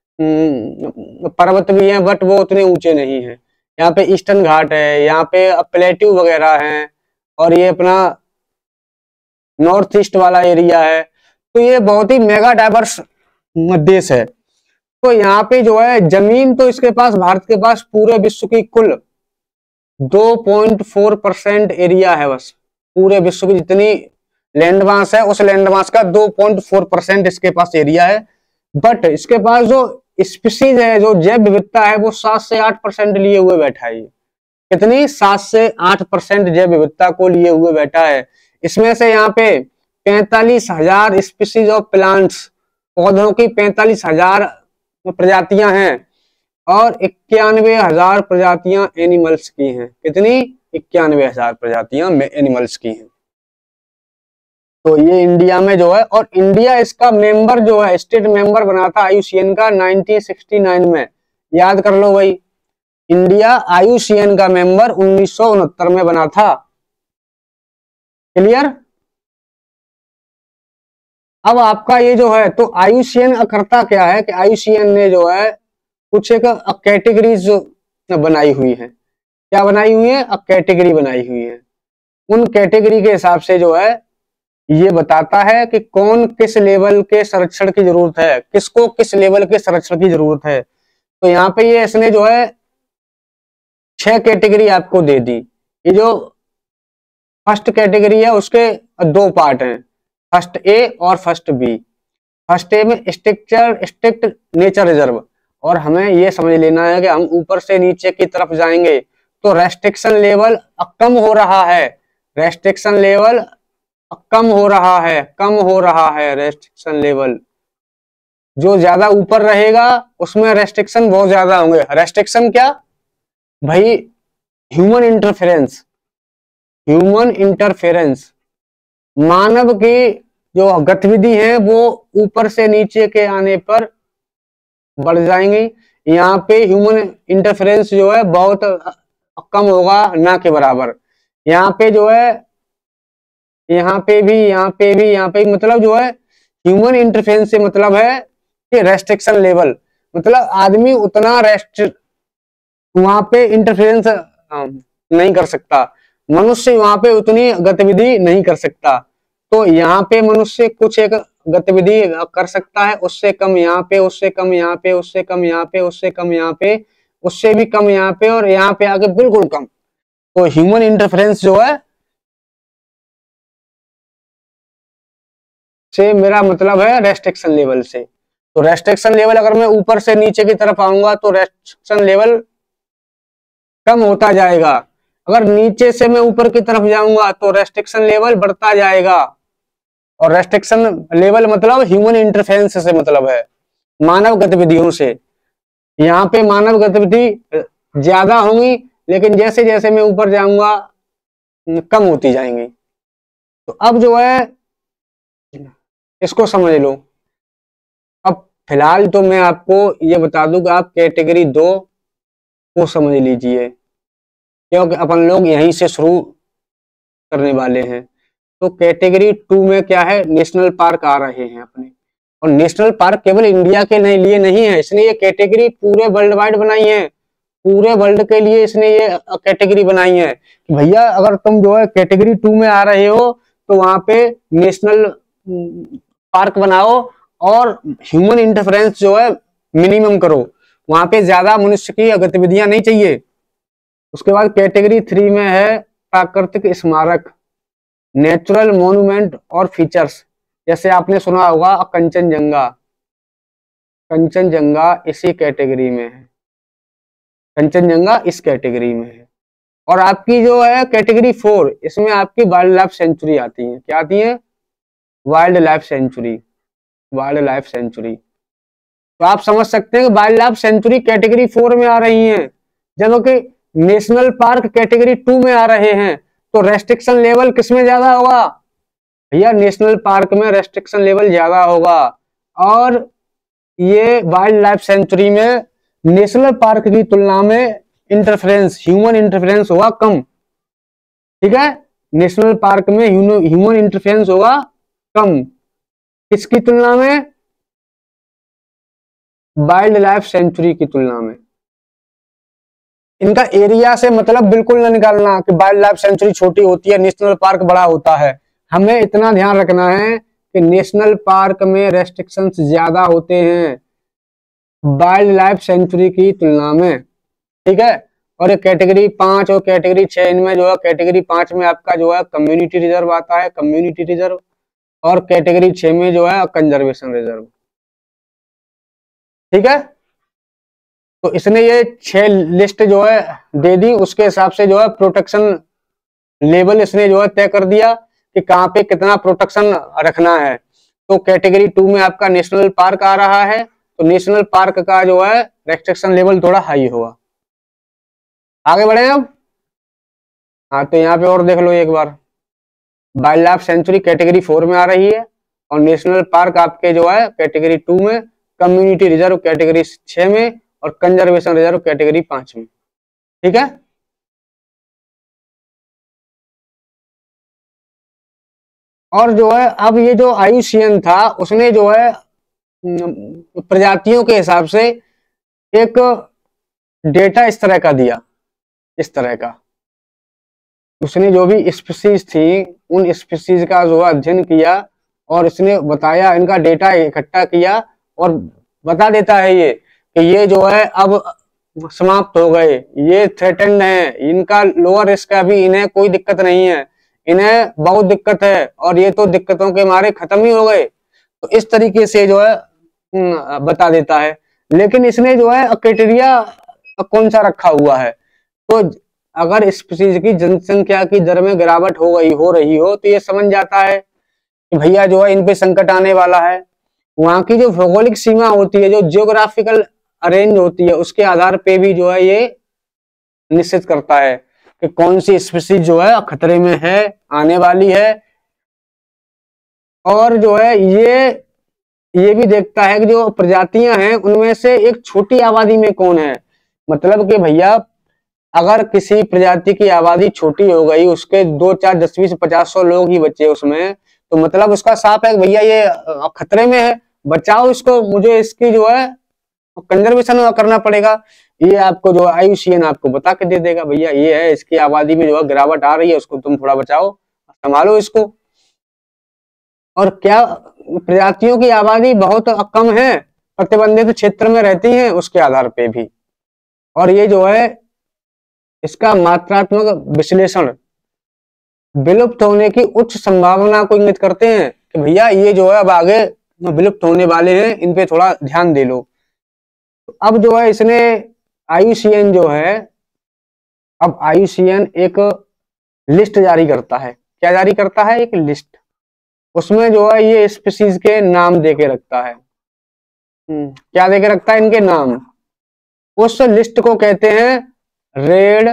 A: पर्वत भी हैं बट वो उतने ऊंचे नहीं है। यहाँ पे ईस्टर्न घाट है, यहाँ पे प्लेट्यू वगैरह हैं, और ये अपना नॉर्थ ईस्ट वाला एरिया है। तो ये बहुत ही मेगा डाइवर्स देश है। तो यहाँ पे जो है जमीन, तो इसके पास, भारत के पास पूरे विश्व की कुल दो पॉइंट चार परसेंट एरिया है। बस पूरे विश्व की जितनी लैंड मास है, उस लैंड मास का दो पॉइंट चार परसेंट इसके पास एरिया है। बट इसके पास जो स्पीसीज है, जो जैव विविधता है, वो सात से आठ परसेंट लिए हुए बैठा है। कितनी? सात से आठ परसेंट जैव विविधता को लिए हुए बैठा है। इसमें से यहाँ पे पैंतालीस हजार स्पीसीज ऑफ प्लांट्स, पौधों की पैंतालीस हजार प्रजातियां हैं, और इक्यानवे हजार प्रजातियां एनिमल्स की हैं। कितनी? इक्यानवे हजार प्रजातियां एनिमल्स की हैं। तो ये इंडिया में जो है, और इंडिया इसका मेंबर जो है, स्टेट मेंबर बना था आई यू सी एन का नाइनटीन सिक्सटी नाइन में। याद कर लो भाई, India I U C N का मेंबर उन्नीस सौ उनहत्तर में बना था। क्लियर? अब आपका ये जो है, तो आई यू सी एन करता क्या है कि आई यू सी एन ने जो है कुछ एक कैटेगरीज बनाई हुई है। क्या बनाई हुई है? अब कैटेगरी बनाई हुई है। उन कैटेगरी के हिसाब से जो है ये बताता है कि कौन किस लेवल के संरक्षण की जरूरत है, किसको किस लेवल के संरक्षण की जरूरत है। तो यहाँ पे ये इसने जो है छह कैटेगरी आपको दे दी। ये जो फर्स्ट कैटेगरी है उसके दो पार्ट हैं, फर्स्ट ए और फर्स्ट बी। फर्स्ट ए में स्ट्रक्चर स्ट्रिक्ट नेचर रिजर्व, और हमें ये समझ लेना है कि हम ऊपर से नीचे की तरफ जाएंगे तो रेस्ट्रिक्शन लेवल कम हो रहा है, रेस्ट्रिक्शन लेवल कम हो रहा है, कम हो रहा है रेस्ट्रिक्शन लेवल। जो ज्यादा ऊपर रहेगा उसमें रेस्ट्रिक्शन बहुत ज्यादा होंगे। रेस्ट्रिक्शन क्या भाई? ह्यूमन इंटरफेरेंस, ह्यूमन इंटरफेरेंस, मानव की जो गतिविधि है वो ऊपर से नीचे के आने पर बढ़ जाएंगी। यहाँ पे ह्यूमन इंटरफेरेंस जो है बहुत कम होगा, ना के बराबर। यहाँ पे जो है, यहाँ पे भी, यहाँ पे भी, यहाँ पे मतलब जो है ह्यूमन इंटरफेरेंस से मतलब है कि रेस्ट्रिक्शन लेवल, मतलब आदमी उतना रेस्ट वहां पे इंटरफेरेंस नहीं कर सकता, मनुष्य वहां पे उतनी गतिविधि नहीं कर सकता। तो यहाँ पे मनुष्य कुछ एक गतिविधि कर सकता है, उससे कम यहाँ पे, उससे कम यहाँ पे, उससे कम यहाँ पे, उससे कम यहाँ पे, उससे भी कम यहाँ पे, और यहाँ पे आके बिल्कुल कम। तो ह्यूमन इंटरफेरेंस जो है से मेरा मतलब है रेस्ट्रिक्शन लेवल से। तो रेस्ट्रिक्शन लेवल अगर मैं ऊपर से नीचे की तरफ आऊंगा तो रेस्ट्रिक्शन लेवल कम होता जाएगा, अगर नीचे से मैं ऊपर की तरफ जाऊंगा तो रेस्ट्रिक्शन लेवल बढ़ता जाएगा। और रेस्ट्रिक्शन लेवल मतलब ह्यूमन इंटरफेरेंस से मतलब है मानव गतिविधियों से। यहाँ पे मानव गतिविधि ज्यादा होंगी, लेकिन जैसे जैसे मैं ऊपर जाऊंगा कम होती जाएंगी। तो अब जो है इसको समझ लो। अब फिलहाल तो मैं आपको ये बता दूं कि आप कैटेगरी दो को समझ लीजिए, क्योंकि अपन लोग यहीं से शुरू करने वाले हैं। तो कैटेगरी टू में क्या है, नेशनल पार्क आ रहे हैं अपने। और नेशनल पार्क केवल इंडिया के लिए नहीं है, इसने ये कैटेगरी पूरे वर्ल्ड वाइड बनाई है, पूरे वर्ल्ड के लिए इसने ये कैटेगरी बनाई है कि भैया अगर तुम जो है कैटेगरी टू में आ रहे हो तो वहां पे नेशनल पार्क बनाओ और ह्यूमन इंटरफेरेंस जो है मिनिमम करो, वहां पे ज्यादा मनुष्य की गतिविधियां नहीं चाहिए। उसके बाद कैटेगरी थ्री में है प्राकृतिक स्मारक, नेचुरल मॉन्यूमेंट और फीचर्स। जैसे आपने सुना होगा कंचनजंगा, कंचनजंगा इसी कैटेगरी में है, कंचनजंगा इस कैटेगरी में है। और आपकी जो है कैटेगरी फोर, इसमें आपकी वाइल्ड लाइफ सेंचुरी आती है। क्या आती है? Wild life sanctuary, wild life sanctuary. तो आप समझ सकते हैं कि wild life sanctuary category four में आ रही है, जबकि नेशनल पार्क कैटेगरी टू में आ रहे हैं। तो रेस्ट्रिक्शन लेवल किसमें ज्यादा होगा? भैया नेशनल पार्क में रेस्ट्रिक्शन लेवल ज्यादा होगा, और ये वाइल्ड लाइफ सेंचुरी में नेशनल पार्क की तुलना में इंटरफेरेंस, ह्यूमन इंटरफेरेंस होगा कम। ठीक है, नेशनल पार्क में ह्यूमन इंटरफेरेंस होगा कम, किसकी तुलना में? वाइल्ड लाइफ सेंचुरी की तुलना में। इनका एरिया से मतलब बिल्कुल ना निकालना कि वाइल्ड लाइफ सेंचुरी छोटी होती है, नेशनल पार्क बड़ा होता है। हमें इतना ध्यान रखना है कि नेशनल पार्क में रेस्ट्रिक्शंस ज्यादा होते हैं वाइल्ड लाइफ सेंचुरी की तुलना में। ठीक है, और ये कैटेगरी पांच और कैटेगरी छह, इनमें जो है कैटेगरी पांच में आपका जो है कम्युनिटी रिजर्व आता है, कम्युनिटी रिजर्व, और कैटेगरी छह में जो है कंजर्वेशन रिजर्व। ठीक है, तो इसने ये छह लिस्ट जो है दे दी, उसके हिसाब से जो है प्रोटेक्शन लेवल इसने जो है तय कर दिया कि कहाँ पे कितना प्रोटेक्शन रखना है। तो कैटेगरी टू में आपका नेशनल पार्क आ रहा है, तो नेशनल पार्क का जो है रेस्ट्रिक्शन लेवल थोड़ा हाई होगा। आगे बढ़े अब। हाँ, तो यहाँ पे और देख लो एक बार, wild life sanctuary category four में आ रही है, और नेशनल पार्क आपके जो है कैटेगरी टू में, कम्युनिटी रिजर्व कैटेगरी छह में, और कंजर्वेशन रिजर्व कैटेगरी पांच में। ठीक है, और जो है अब ये जो आई यू सी एन था, उसने जो है प्रजातियों के हिसाब से एक डेटा इस तरह का दिया, इस तरह का। उसने जो भी स्पीसीज थी उन स्पीसीज का जो अध्ययन किया, और इसने बताया, इनका डेटा इकट्ठा किया, और बता देता है ये कि ये जो है अब समाप्त हो गए, ये थ्रेटेंड है, इनका लोअर रिस्क है, अभी इन्हें कोई दिक्कत नहीं है, इन्हें बहुत दिक्कत है, और ये तो दिक्कतों के मारे खत्म ही हो गए। तो इस तरीके से जो है बता देता है। लेकिन इसने जो है क्राइटेरिया कौन सा रखा हुआ है? तो अगर स्पीसीज की जनसंख्या की दर में गिरावट हो गई हो रही हो तो ये समझ जाता है कि भैया जो है इन पे संकट आने वाला है। वहां की जो भौगोलिक सीमा होती है, जो जियोग्राफिकल अरेंज होती है, उसके आधार पे भी जो है ये निश्चित करता है कि कौन सी स्पीसीज जो है खतरे में है, आने वाली है। और जो है ये ये भी देखता है कि जो प्रजातियां हैं उनमें से एक छोटी आबादी में कौन है। मतलब कि भैया अगर किसी प्रजाति की आबादी छोटी हो गई, उसके दो चार दस बीस पचास सौ लोग ही बचे उसमें, तो मतलब उसका साफ है कि भैया ये खतरे में है, बचाओ इसको, मुझे इसकी जो है कंजर्वेशन करना पड़ेगा। ये आपको जो आई यू सी एन आपको बता के दे देगा, भैया ये है, इसकी आबादी में जो है गिरावट आ रही है, उसको तुम थोड़ा बचाओ, संभालो इसको। और क्या प्रजातियों की आबादी बहुत कम है, प्रतिबंधित क्षेत्र में रहती हैं, उसके आधार पे भी। और ये जो है इसका मात्रात्मक विश्लेषण विलुप्त होने की उच्च संभावना को इंगित करते हैं कि भैया ये जो है अब आगे विलुप्त होने वाले हैं, इन पे थोड़ा ध्यान दे लो। तो अब जो है इसने आई यू सी एन जो है, अब आई यू सी एन एक लिस्ट जारी करता है। क्या जारी करता है? एक लिस्ट। उसमें जो है ये स्पीसीज के नाम दे के रखता है। क्या दे के रखता है? इनके नाम। उस लिस्ट को कहते हैं रेड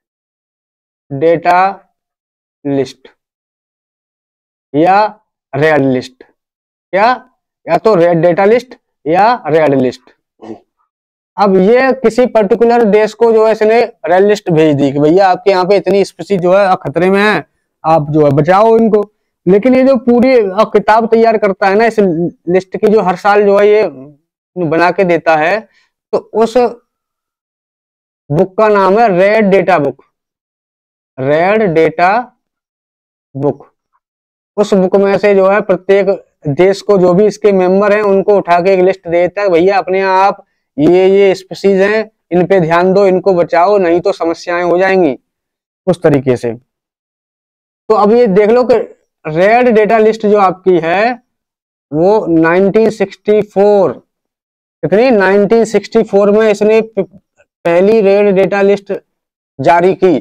A: डेटा लिस्ट या रेड लिस्ट। क्या? या तो रेड डेटा लिस्ट या रेड लिस्ट। अब ये किसी पर्टिकुलर देश को जो है इसने रेड लिस्ट भेज दी कि भैया आपके यहाँ पे इतनी स्पीसीज जो है खतरे में है, आप जो है बचाओ इनको। लेकिन ये जो पूरी किताब तैयार करता है ना इस लिस्ट की, जो हर साल जो है ये बना के देता है, तो उस बुक का नाम है red data book. Red data book. उस बुक में से जो है प्रत्येक देश को जो भी इसके मेंबर हैं उनको उठा के एक लिस्ट देता है, भैया अपने आप ये ये स्पीसीज हैं, इन पे ध्यान दो, इनको बचाओ, नहीं तो समस्याएं हो जाएंगी, उस तरीके से। तो अब ये देख लो कि रेड डेटा लिस्ट जो आपकी है वो नाइनटीन सिक्सटी फोर, कितनी नाइनटीन सिक्सटी फोर में इसने पहली रेड डेटा लिस्ट जारी की।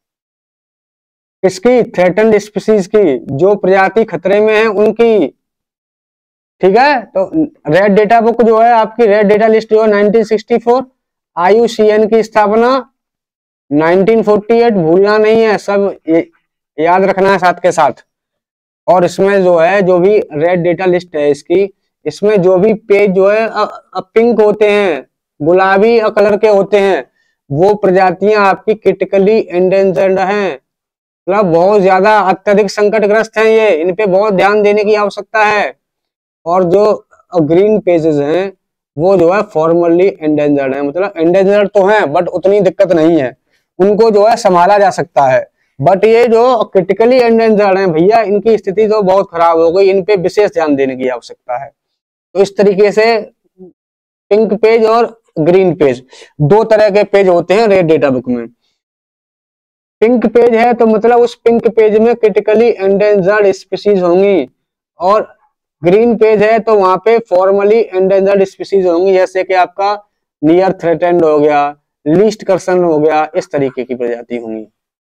A: किसकी? थ्रेटन्ड स्पीसीज की, जो प्रजाति खतरे में है उनकी। ठीक है, तो रेड डेटा बुक जो है आपकी, रेड डेटा लिस्ट जो है nineteen sixty four. I U C N की स्थापना नाइनटीन फोर्टी एट, भूलना नहीं है, सब याद रखना है साथ के साथ। और इसमें जो है जो भी रेड डेटा लिस्ट है इसकी, इसमें जो भी पेज जो है अ, अ, पिंक होते हैं, गुलाबी कलर के होते हैं, वो प्रजातियां आपकी क्रिटिकली एंडेंजर्ड हैं, मतलब बहुत ज्यादा अत्यधिक संकटग्रस्त हैं ये, इन पे बहुत ध्यान देने की आवश्यकता है। और जो ग्रीन पेजेस हैं वो जो है फॉर्मली एंडेंजर्ड है, मतलब एंडेंजर्ड तो हैं बट उतनी दिक्कत नहीं है, उनको जो है संभाला जा सकता है। बट ये जो क्रिटिकली एंडेंजर्ड हैं भैया, इनकी स्थिति तो बहुत खराब हो गई, इन पे विशेष ध्यान देने की आवश्यकता है। तो इस तरीके से पिंक पेज और ग्रीन पेज, दो तरह के पेज होते हैं रेड डेटा बुक में। पिंक पेज है तो मतलब उस पिंक पेज में क्रिटिकली एंडेंजर्ड स्पीसीज होंगी, और ग्रीन पेज है तो वहां पे फॉर्मली एंडेंजर्ड स्पीसीज होंगी, जैसे कि आपका नियर थ्रेटेंड हो गया, लीस्ट कर्सन हो गया, इस तरीके की प्रजाति होंगी।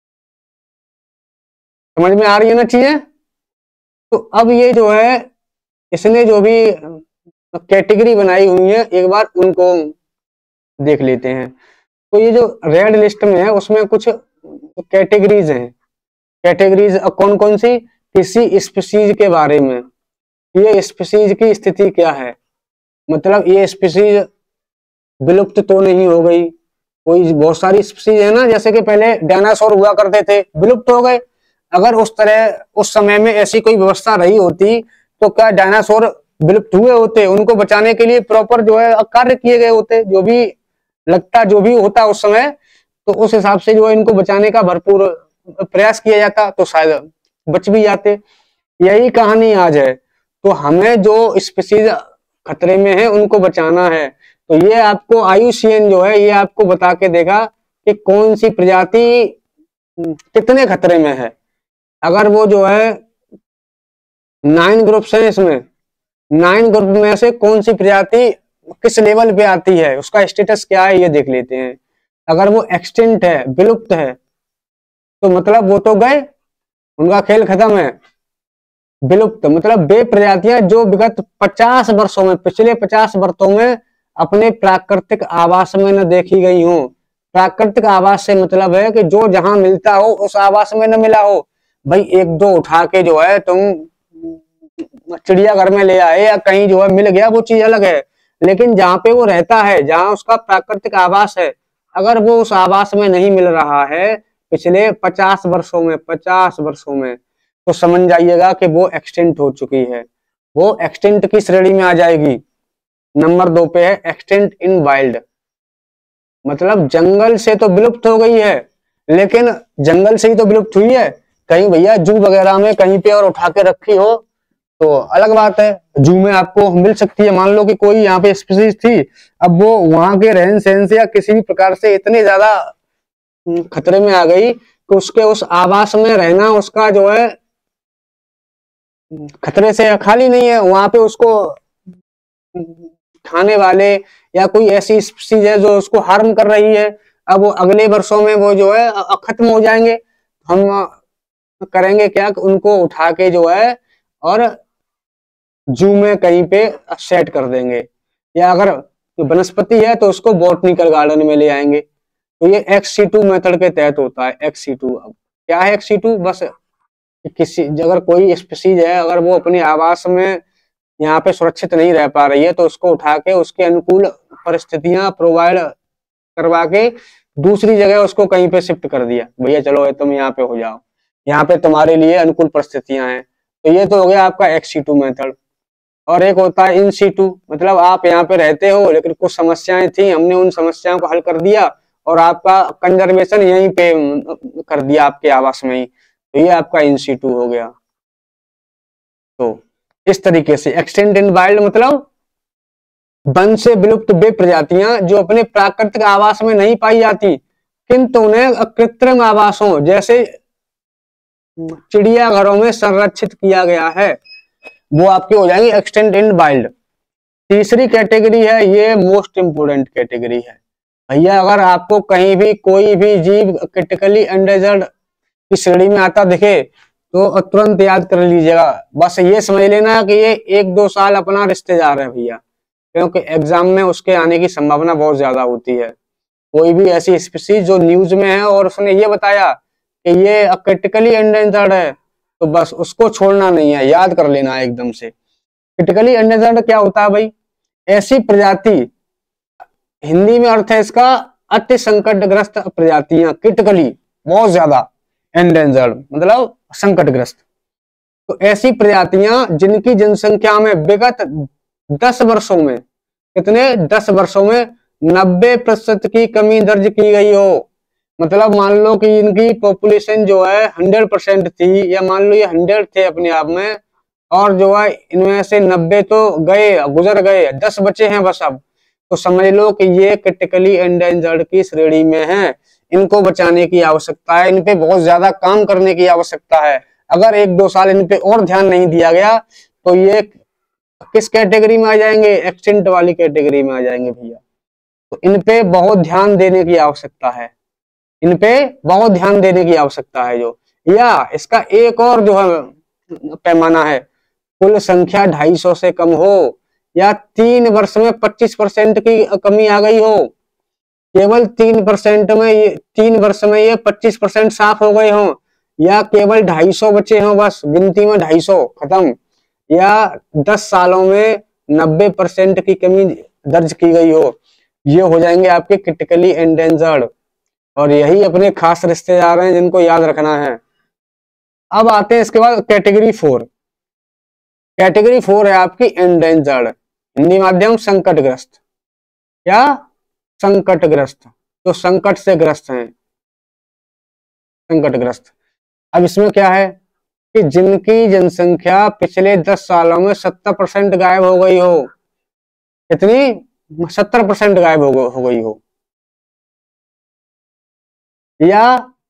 A: समझ में आ रही है ना चीजें? तो अब ये जो है इसने जो भी कैटेगरी बनाई हुई है एक बार उनको देख लेते हैं। तो ये जो रेड लिस्ट में है उसमें कुछ कैटेगरीज हैं। कैटेगरीज कौन कौन सी? किसी स्पीसीज के बारे में, ये स्पीसीज की स्थिति क्या है, मतलब ये स्पीसीज विलुप्त तो नहीं हो गई। कोई बहुत सारी स्पीसीज है ना, जैसे कि पहले डायनासोर हुआ करते थे, विलुप्त हो गए। अगर उस तरह उस समय में ऐसी कोई व्यवस्था रही होती तो क्या डायनासोर विलुप्त हुए होते? उनको बचाने के लिए प्रॉपर जो है कार्य किए गए होते, जो भी लगता जो भी होता उस समय, तो उस हिसाब से जो है इनको बचाने का भरपूर प्रयास किया जाता, तो शायद बच भी जाते। यही कहानी आज है। तो हमें जो स्पीसीज खतरे में है उनको बचाना है, तो ये आपको आई यू सी एन जो है ये आपको बता के देगा कि कौन सी प्रजाति कितने खतरे में है। अगर वो जो है नाइन ग्रुप्स हैं, इसमें नाइन ग्रुप में से कौन सी प्रजाति किस लेवल पे आती है, उसका स्टेटस क्या है, ये देख लेते हैं। अगर वो एक्सटिंक्ट है, विलुप्त है, तो मतलब वो तो गए, उनका खेल खत्म है। विलुप्त मतलब वे प्रजातियां जो विगत पचास वर्षों में, पिछले पचास वर्षों में अपने प्राकृतिक आवास में न देखी गई हो। प्राकृतिक आवास से मतलब है कि जो जहां मिलता हो उस आवास में न मिला हो। भाई एक दो उठा के जो है तुम चिड़ियाघर में ले आए या कहीं जो है मिल गया, वो चीज अलग है, लेकिन जहां पे वो रहता है, जहां उसका प्राकृतिक आवास है, अगर वो उस आवास में नहीं मिल रहा है पिछले पचास वर्षों में पचास वर्षों में तो समझ जाइएगा कि वो एक्सटिंक्ट हो चुकी है, वो एक्सटिंक्ट की श्रेणी में आ जाएगी। नंबर दो पे है एक्सटेंट इन वाइल्ड, मतलब जंगल से तो विलुप्त हो गई है, लेकिन जंगल से ही तो विलुप्त हुई है, कहीं भैया जू वगैरह में कहीं पे और उठा के रखी हो तो अलग बात है, जू में आपको मिल सकती है। मान लो कि कोई यहाँ पे स्पीसीज थी, अब वो वहां के रहन सहन से या किसी भी प्रकार से इतने ज्यादा खतरे में आ गई कि उसके उस आवास में रहना उसका जो है खतरे से खाली नहीं है, वहां पे उसको खाने वाले या कोई ऐसी स्पीसीज है जो उसको हार्म कर रही है, अब वो अगले वर्षों में वो जो है खत्म हो जाएंगे। हम करेंगे क्या कि उनको उठा के जो है और जू में कहीं पे सेट कर देंगे, या अगर वनस्पति है तो उसको बॉटनिकल गार्डन में ले आएंगे। तो ये एक्स सी टू मेथड के तहत होता है। एक्स सी टू अब क्या है? एक्स सी टू बस किसी अगर कोई स्पीसीज है अगर वो अपने आवास में यहाँ पे सुरक्षित नहीं रह पा रही है तो उसको उठा के उसके अनुकूल परिस्थितियां प्रोवाइड करवा के दूसरी जगह उसको कहीं पे शिफ्ट कर दिया, भैया चलो तुम यहाँ पे हो जाओ, यहाँ पे तुम्हारे लिए अनुकूल परिस्थितियां हैं। तो ये तो हो गया आपका एक्स सी टू मेथड। और एक होता है इन सी टू, मतलब आप यहाँ पे रहते हो लेकिन कुछ समस्याएं थी, हमने उन समस्याओं को हल कर दिया और आपका कंजर्वेशन यहीं पे कर दिया आपके आवास में ही, तो ये आपका इन सी टू हो गया। तो इस तरीके से एक्सटेंट इन वाइल्ड मतलब वन से विलुप्त वे प्रजातियां जो अपने प्राकृतिक आवास में नहीं पाई जाती किंतु उन्हें कृत्रिम आवासों जैसे चिड़ियाघरों में संरक्षित किया गया है, वो आपके हो जाएंगे एक्सटेंट इन वाइल्ड। तीसरी कैटेगरी है, ये मोस्ट इंपोर्टेंट कैटेगरी है भैया, अगर आपको कहीं भी कोई भी जीव क्रिटिकली एंडेंजर्ड की श्रेणी में आता दिखे तो तुरंत याद कर लीजिएगा, बस ये समझ लेना कि ये एक दो साल अपना रिश्तेदार है भैया, क्योंकि एग्जाम में उसके आने की संभावना बहुत ज्यादा होती है। कोई भी ऐसी स्पीसीज जो न्यूज में है और उसने ये बताया कि ये क्रिटिकली एंडेंजर्ड है तो बस उसको छोड़ना नहीं है, याद कर लेना है एकदम से। क्रिटिकली एंडेंजर्ड क्या होता है भाई? ऐसी प्रजाति, हिंदी में अर्थ है इसका अति संकटग्रस्त प्रजातियां, क्रिटिकली बहुत ज्यादा, एंडेंजर्ड मतलब संकटग्रस्त। तो ऐसी प्रजातियां जिनकी जनसंख्या में विगत दस वर्षों में, कितने दस वर्षों में नब्बे प्रतिशत की कमी दर्ज की गई हो, मतलब मान लो कि इनकी पॉपुलेशन जो है हंड्रेड परसेंट थी, या मान लो ये हंड्रेड थे अपने आप में और जो है इनमें से नब्बे तो गए, गुजर गए, दस बचे हैं बस अब, तो समझ लो कि ये क्रिटिकली एंडेंजर्ड की श्रेणी में है। इनको बचाने की आवश्यकता है, इन पे बहुत ज्यादा काम करने की आवश्यकता है। अगर एक दो साल इन पे और ध्यान नहीं दिया गया तो ये किस कैटेगरी में आ जाएंगे? एक्सटिंक्ट वाली कैटेगरी में आ जाएंगे भैया। तो इन पे बहुत ध्यान देने की आवश्यकता है, इन पे बहुत ध्यान देने की आवश्यकता है जो, या इसका एक और जो है पैमाना है, कुल संख्या ढाई सौ से कम हो, या तीन वर्ष में पच्चीस परसेंट की कमी आ गई हो, केवल तीन परसेंट में ये तीन वर्ष में ये पच्चीस परसेंट साफ हो गए हों, या केवल ढाई सौ बचे हों, बस गिनती में ढाई सौ खत्म, या दस सालों में नब्बे परसेंट की कमी दर्ज की गई हो, ये हो जाएंगे आपके क्रिटिकली एंडेंजर्ड। और यही अपने खास रिश्तेदार हैं जिनको याद रखना है। अब आते हैं इसके बाद कैटेगरी फोर। कैटेगरी फोर है आपकी एंडेंजर्ड, हिंदी माध्यम संकटग्रस्त, क्या? संकटग्रस्त, तो संकट से ग्रस्त हैं, संकटग्रस्त। अब इसमें क्या है कि जिनकी जनसंख्या पिछले दस सालों में सत्तर परसेंट गायब हो गई हो, कितनी? सत्तर परसेंट गायब हो, हो गई हो, या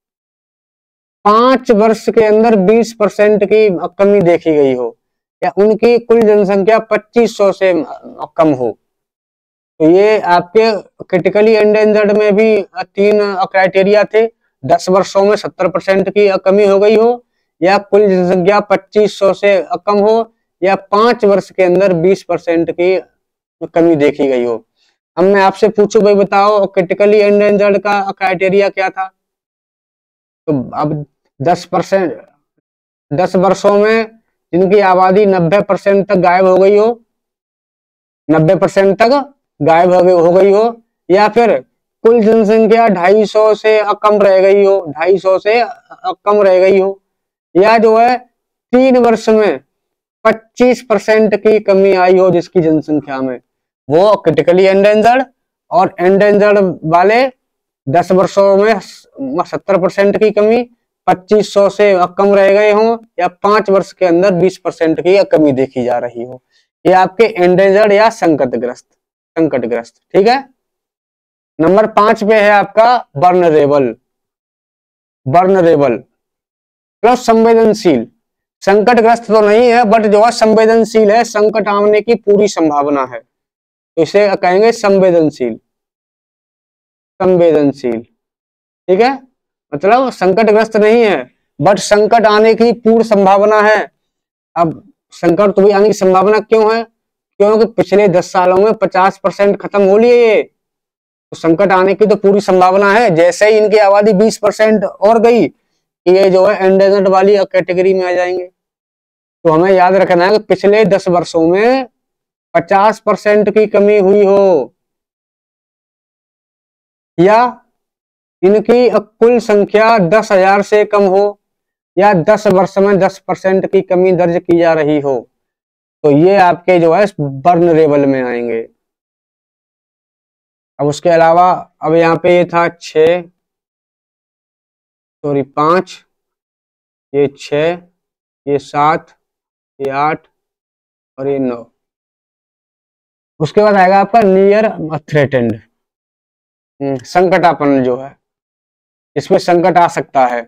A: पांच वर्ष के अंदर बीस परसेंट की कमी देखी गई हो, या उनकी कुल जनसंख्या पच्चीस सौ से कम हो। तो ये आपके क्रिटिकली एंडेंजर्ड में भी तीन क्राइटेरिया थे, दस वर्षों में सत्तर परसेंट की कमी हो गई हो, या कुल जनसंख्या पच्चीस सौ से कम हो, या पांच वर्ष के अंदर बीस परसेंट की कमी देखी गई हो। अब मैं आपसे पूछूं भाई बताओ क्रिटिकली एंडेंजर्ड का क्राइटेरिया क्या था? तो अब दस परसेंट दस वर्षों में जिनकी आबादी नब्बे परसेंट तक गायब हो गई हो, नब्बे परसेंट तक गायब हो गई हो, या फिर कुल जनसंख्या ढाई सौ से कम रह गई हो, ढाई सौ से कम रह गई हो, या जो है तीन वर्ष में पच्चीस परसेंट की कमी आई हो जिसकी जनसंख्या में। वो क्रिटिकली एंडेंजर्ड, और एंडेंजर्ड वाले दस वर्षों में सत्तर परसेंट की कमी, पच्चीस सौ से कम रह गए हों, या पांच वर्ष के अंदर बीस परसेंट की कमी देखी जा रही हो। ये आपके एंडेंजर्ड या संकटग्रस्त संकटग्रस्त ठीक है। नंबर पांच पे है आपका वर्नरेबल। वर्नरेबल प्लस संवेदनशील। संकटग्रस्त तो नहीं है, बट जो है संवेदनशील है, संकट आने की पूरी संभावना है, तो इसे कहेंगे संवेदनशील। संवेदनशील ठीक है, मतलब संकटग्रस्त नहीं है, बट संकट आने की पूर्ण संभावना है। अब संकट तो भी आने की संभावना क्यों है? क्योंकि पिछले दस सालों में पचास परसेंट खत्म हो लिए ये, तो संकट आने की तो पूरी संभावना है। जैसे ही इनकी आबादी बीस परसेंट और गई, ये जो है एंडेंजर्ड वाली कैटेगरी में आ जाएंगे। तो हमें याद रखना है कि पिछले दस वर्षों में पचास परसेंट की कमी हुई हो, या इनकी कुल संख्या दस हजार से कम हो, या दस वर्ष में दस परसेंट की कमी दर्ज की जा रही हो, तो ये आपके जो है वर्नरेबल में आएंगे। अब उसके अलावा अब यहाँ पे ये था छः, सॉरी पाँच, ये छः, ये सात, ये आठ और ये नौ। उसके बाद आएगा आपका नियर थ्रेटेंड, संकटापन्न जो है, इसमें संकट आ सकता है।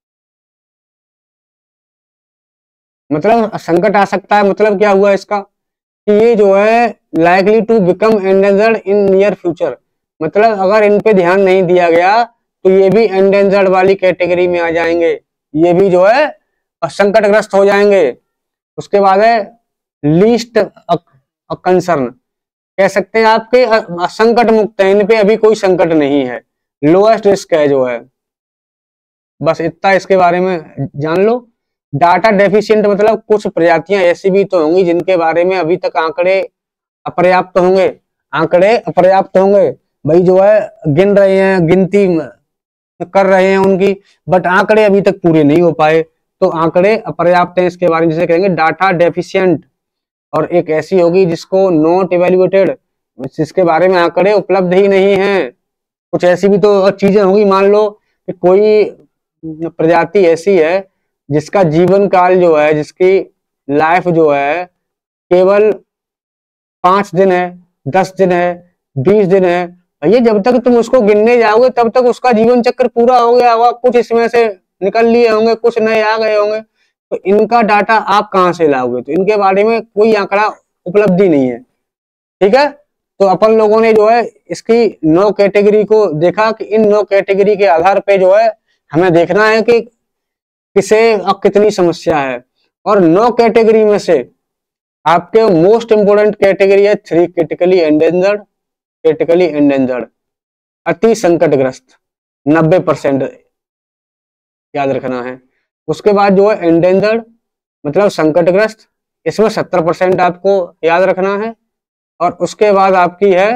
A: मतलब संकट आ सकता है मतलब क्या हुआ इसका कि ये जो है likely to become endangered in near future, मतलब अगर इन पे ध्यान नहीं दिया गया तो ये भी एंडेंजर्ड वाली कैटेगरी में आ जाएंगे, ये भी जो है संकटग्रस्त हो जाएंगे। उसके बाद है लीस्ट कंसर्न, कह सकते हैं आपके संकट मुक्त है, इन पे अभी कोई संकट नहीं है, लोएस्ट रिस्क है जो है। बस इतना इसके बारे में जान लो। डाटा डेफिशिएंट मतलब कुछ प्रजातियां ऐसी भी तो होंगी जिनके बारे में अभी तक आंकड़े अपर्याप्त होंगे, आंकड़े अपर्याप्त होंगे, भाई जो है गिन रहे हैं, गिनती कर रहे हैं उनकी, बट आंकड़े अभी तक पूरे नहीं हो पाए, तो आंकड़े अपर्याप्त हैं इसके बारे में, जिसे कहेंगे डाटा डेफिशिएंट। और एक ऐसी होगी जिसको नॉट इवेल्युएटेड, जिसके बारे में आंकड़े उपलब्ध ही नहीं है। कुछ ऐसी भी तो चीजें होंगी, मान लो कि कोई प्रजाति ऐसी है जिसका जीवन काल जो है, जिसकी लाइफ जो है केवल पांच दिन है, दस दिन है, बीस दिन है, ये जब तक तुम उसको गिनने जाओगे तब तक उसका जीवन चक्र पूरा हो गया होगा, कुछ इसमें से निकल लिए होंगे, कुछ नए आ गए होंगे, तो इनका डाटा आप कहां से लाओगे? तो इनके बारे में कोई आंकड़ा उपलब्ध ही नहीं है, ठीक है। तो अपन लोगों ने जो है इसकी नौ कैटेगरी को देखा कि इन नौ कैटेगरी के आधार पे जो है हमें देखना है कि किसे अब कितनी समस्या है। और नौ कैटेगरी में से आपके मोस्ट इंपोर्टेंट कैटेगरी है three, critically endangered, critically endangered अति संकटग्रस्त, नब्बे परसेंट याद रखना है। उसके बाद जो है एंडेंजर्ड मतलब संकटग्रस्त, इसमें सत्तर परसेंट आपको याद रखना है। और उसके बाद आपकी है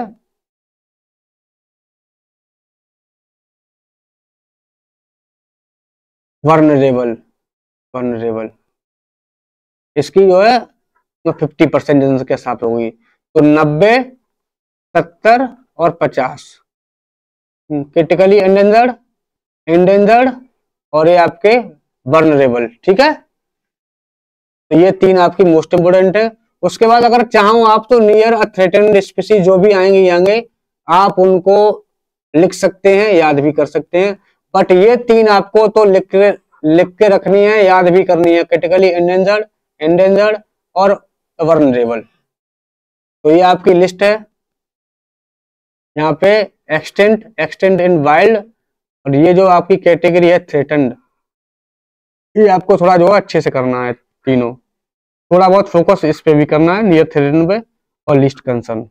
A: वर्नरेबल, वर्नरेबल इसकी जो है फिफ्टी परसेंट के साथ होगी, तो नब्बे, सत्तर और पचास, क्रिटिकली एंडेंजर्ड, एंडेंजर्ड और ये आपके वर्नरेबल, ठीक है। तो ये तीन आपकी मोस्ट इंपोर्टेंट है। उसके बाद अगर चाहो आप तो नियर थ्रेटेंड स्पीसीज जो भी आएंगे आएंगे आप उनको लिख सकते हैं, याद भी कर सकते हैं, बट ये तीन आपको तो लिख के लिख के रखनी है, याद भी करनी है, क्रिटिकली एंडेंजर्ड, एंडेंजर्ड और वर्नरेबल। तो ये आपकी लिस्ट है यहाँ पे, एक्सटेंट, एक्सटेंट इन वाइल्ड, और ये जो आपकी कैटेगरी है थ्रेटन्ड, ये आपको थोड़ा जो है अच्छे से करना है, तीनों थोड़ा बहुत फोकस इस पे भी करना है, नियर थ्रेटन्ड पे और लिस्ट कंसर्न।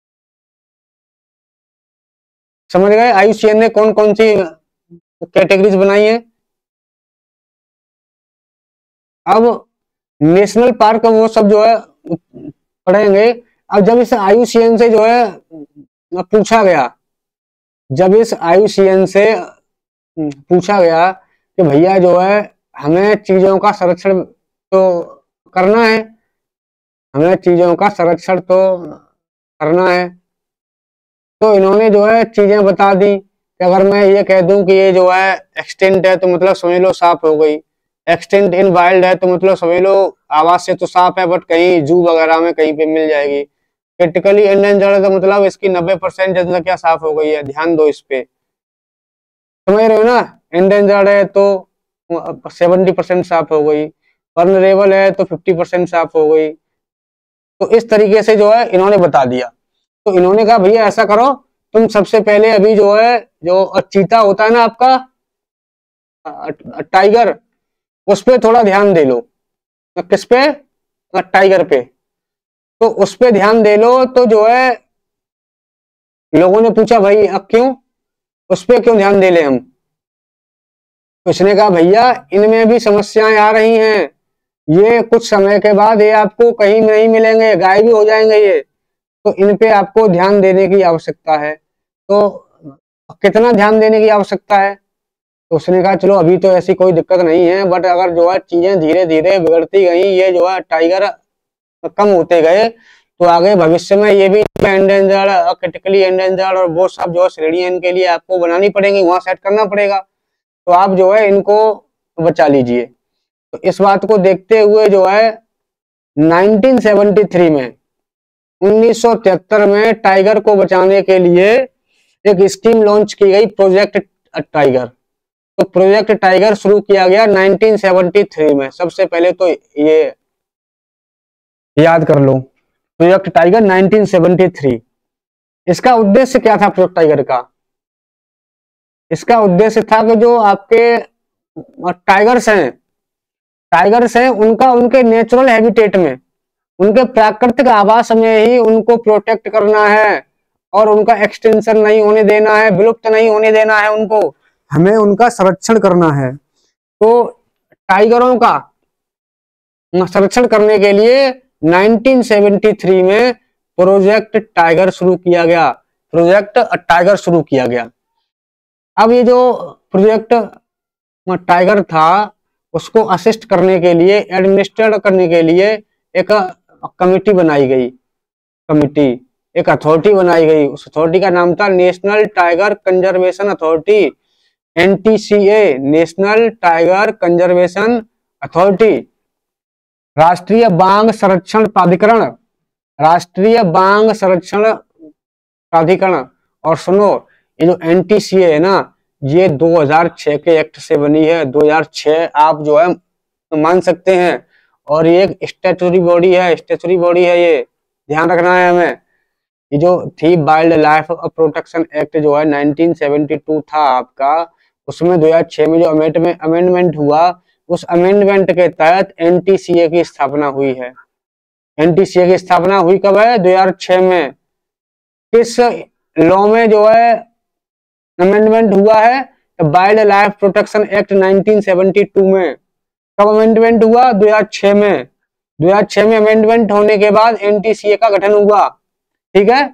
A: समझ गए आई यू सी एन ने कौन कौन सी कैटेगरीज बनाई है। अब नेशनल पार्क वो सब जो है पढ़ेंगे। अब जब इस आई यू सी एन से जो है पूछा गया, जब इस आई यू सी एन से पूछा गया कि भैया जो है हमें चीजों का संरक्षण तो करना है, हमें चीजों का संरक्षण तो करना है। तो इन्होंने जो है चीजें बता दी कि अगर मैं ये कह दूं कि ये जो है एक्सटेंट है तो मतलब समझ लो साफ हो गई, एक्सटेंट इन वाइल्ड है तो मतलब समझ लो आवाज से तो साफ है बट कहीं जू वगैरह में कहीं पे मिल जाएगी। क्रिटिकली एंडेंजर्ड है तो मतलब इसकी नब्बे परसेंट जनसंख्या साफ हो गई है, ध्यान दो इस पे, समझ रहे हो ना। एंडेंजर्ड है तो सेवेंटी परसेंट साफ हो गई, वल्नरेबल है तो फिफ्टी परसेंट साफ हो गई। तो इस तरीके से जो है इन्होंने बता दिया। तो इन्होंने कहा भैया ऐसा करो, तुम सबसे पहले अभी जो है जो चीता होता है ना आपका टाइगर, उस पे थोड़ा ध्यान दे लो। किस पे? टाइगर पे। तो उस पे ध्यान दे लो। तो जो है लोगों ने पूछा भाई अब क्यों, उस पे क्यों ध्यान दे ले हम? उसने कहा भैया इनमें भी समस्याएं आ रही हैं, ये कुछ समय के बाद ये आपको कहीं नहीं मिलेंगे, गायब भी हो जाएंगे ये, तो इन पे आपको ध्यान देने की आवश्यकता है। तो कितना ध्यान देने की आवश्यकता है? तो उसने कहा चलो अभी तो ऐसी कोई दिक्कत नहीं है, बट अगर जो है चीजें धीरे धीरे बिगड़ती गई, ये जो है टाइगर कम होते गए, तो आगे भविष्य में ये भी एंडेंजर्ड, क्रिटिकली एंडेंजर्ड और वो सब जो है श्रेणियां इनके लिए आपको बनानी पड़ेगी, वहां सेट करना पड़ेगा। तो आप जो है इनको बचा लीजिए। तो इस बात को देखते हुए जो है नाइनटीन सेवेंटी थ्री में उन्नीस सौ तिहत्तर में टाइगर को बचाने के लिए एक स्कीम लॉन्च की गई, प्रोजेक्ट टाइगर। तो प्रोजेक्ट टाइगर शुरू किया गया नाइनटीन सेवेंटी थ्री में। सबसे पहले तो ये याद कर लो, project tiger nineteen seventy three. इसका उद्देश्य क्या था प्रोजेक्ट टाइगर का? इसका उद्देश्य था कि जो आपके टाइगर्स हैं टाइगर्स हैं उनका उनके नेचुरल हैबिटेट में, उनके प्राकृतिक आवास में ही उनको प्रोटेक्ट करना है और उनका एक्सटेंशन नहीं होने देना है, विलुप्त नहीं होने देना है, उनको हमें उनका संरक्षण करना है। तो टाइगरों का संरक्षण करने के लिए नाइनटीन सेवेंटी थ्री में प्रोजेक्ट टाइगर शुरू किया गया, प्रोजेक्ट टाइगर शुरू किया गया। अब ये जो प्रोजेक्ट टाइगर था उसको असिस्ट करने के लिए, एडमिनिस्ट्रेट करने के लिए एक कमिटी बनाई गई, कमिटी एक अथॉरिटी बनाई गई। उस अथॉरिटी का नाम था national tiger conservation authority, NTCA, national tiger conservation authority. राष्ट्रीय बाघ संरक्षण प्राधिकरण, राष्ट्रीय बाघ संरक्षण प्राधिकरण। और सुनो, ये जो एनटीसीए है ना, ये दो हज़ार छह के एक्ट से बनी है। दो हज़ार छह आप जो है मान सकते हैं, और ये एक स्टैट्यूटरी बॉडी है, स्टैट्यूटरी बॉडी है, ये ध्यान रखना है हमें। ये जो थी वाइल्ड लाइफ प्रोटेक्शन एक्ट जो है नाइनटीन सेवेंटी टू था आपका, उसमें दो हज़ार छह में जो अमेंडमेंट अमेंडमेंट हुआ, उस अमेंडमेंट के तहत एनटीसीए की स्थापना हुई है। एनटीसीए की स्थापना हुई कब है? दो हज़ार छह में। किस लॉ में जो है अमेंडमेंट हुआ है? Wild life protection act nineteen seventy two में। कब अमेंडमेंट हुआ? दो हज़ार छह में। दो हज़ार छह में अमेंडमेंट होने के बाद एनटीसीए का गठन हुआ, ठीक है।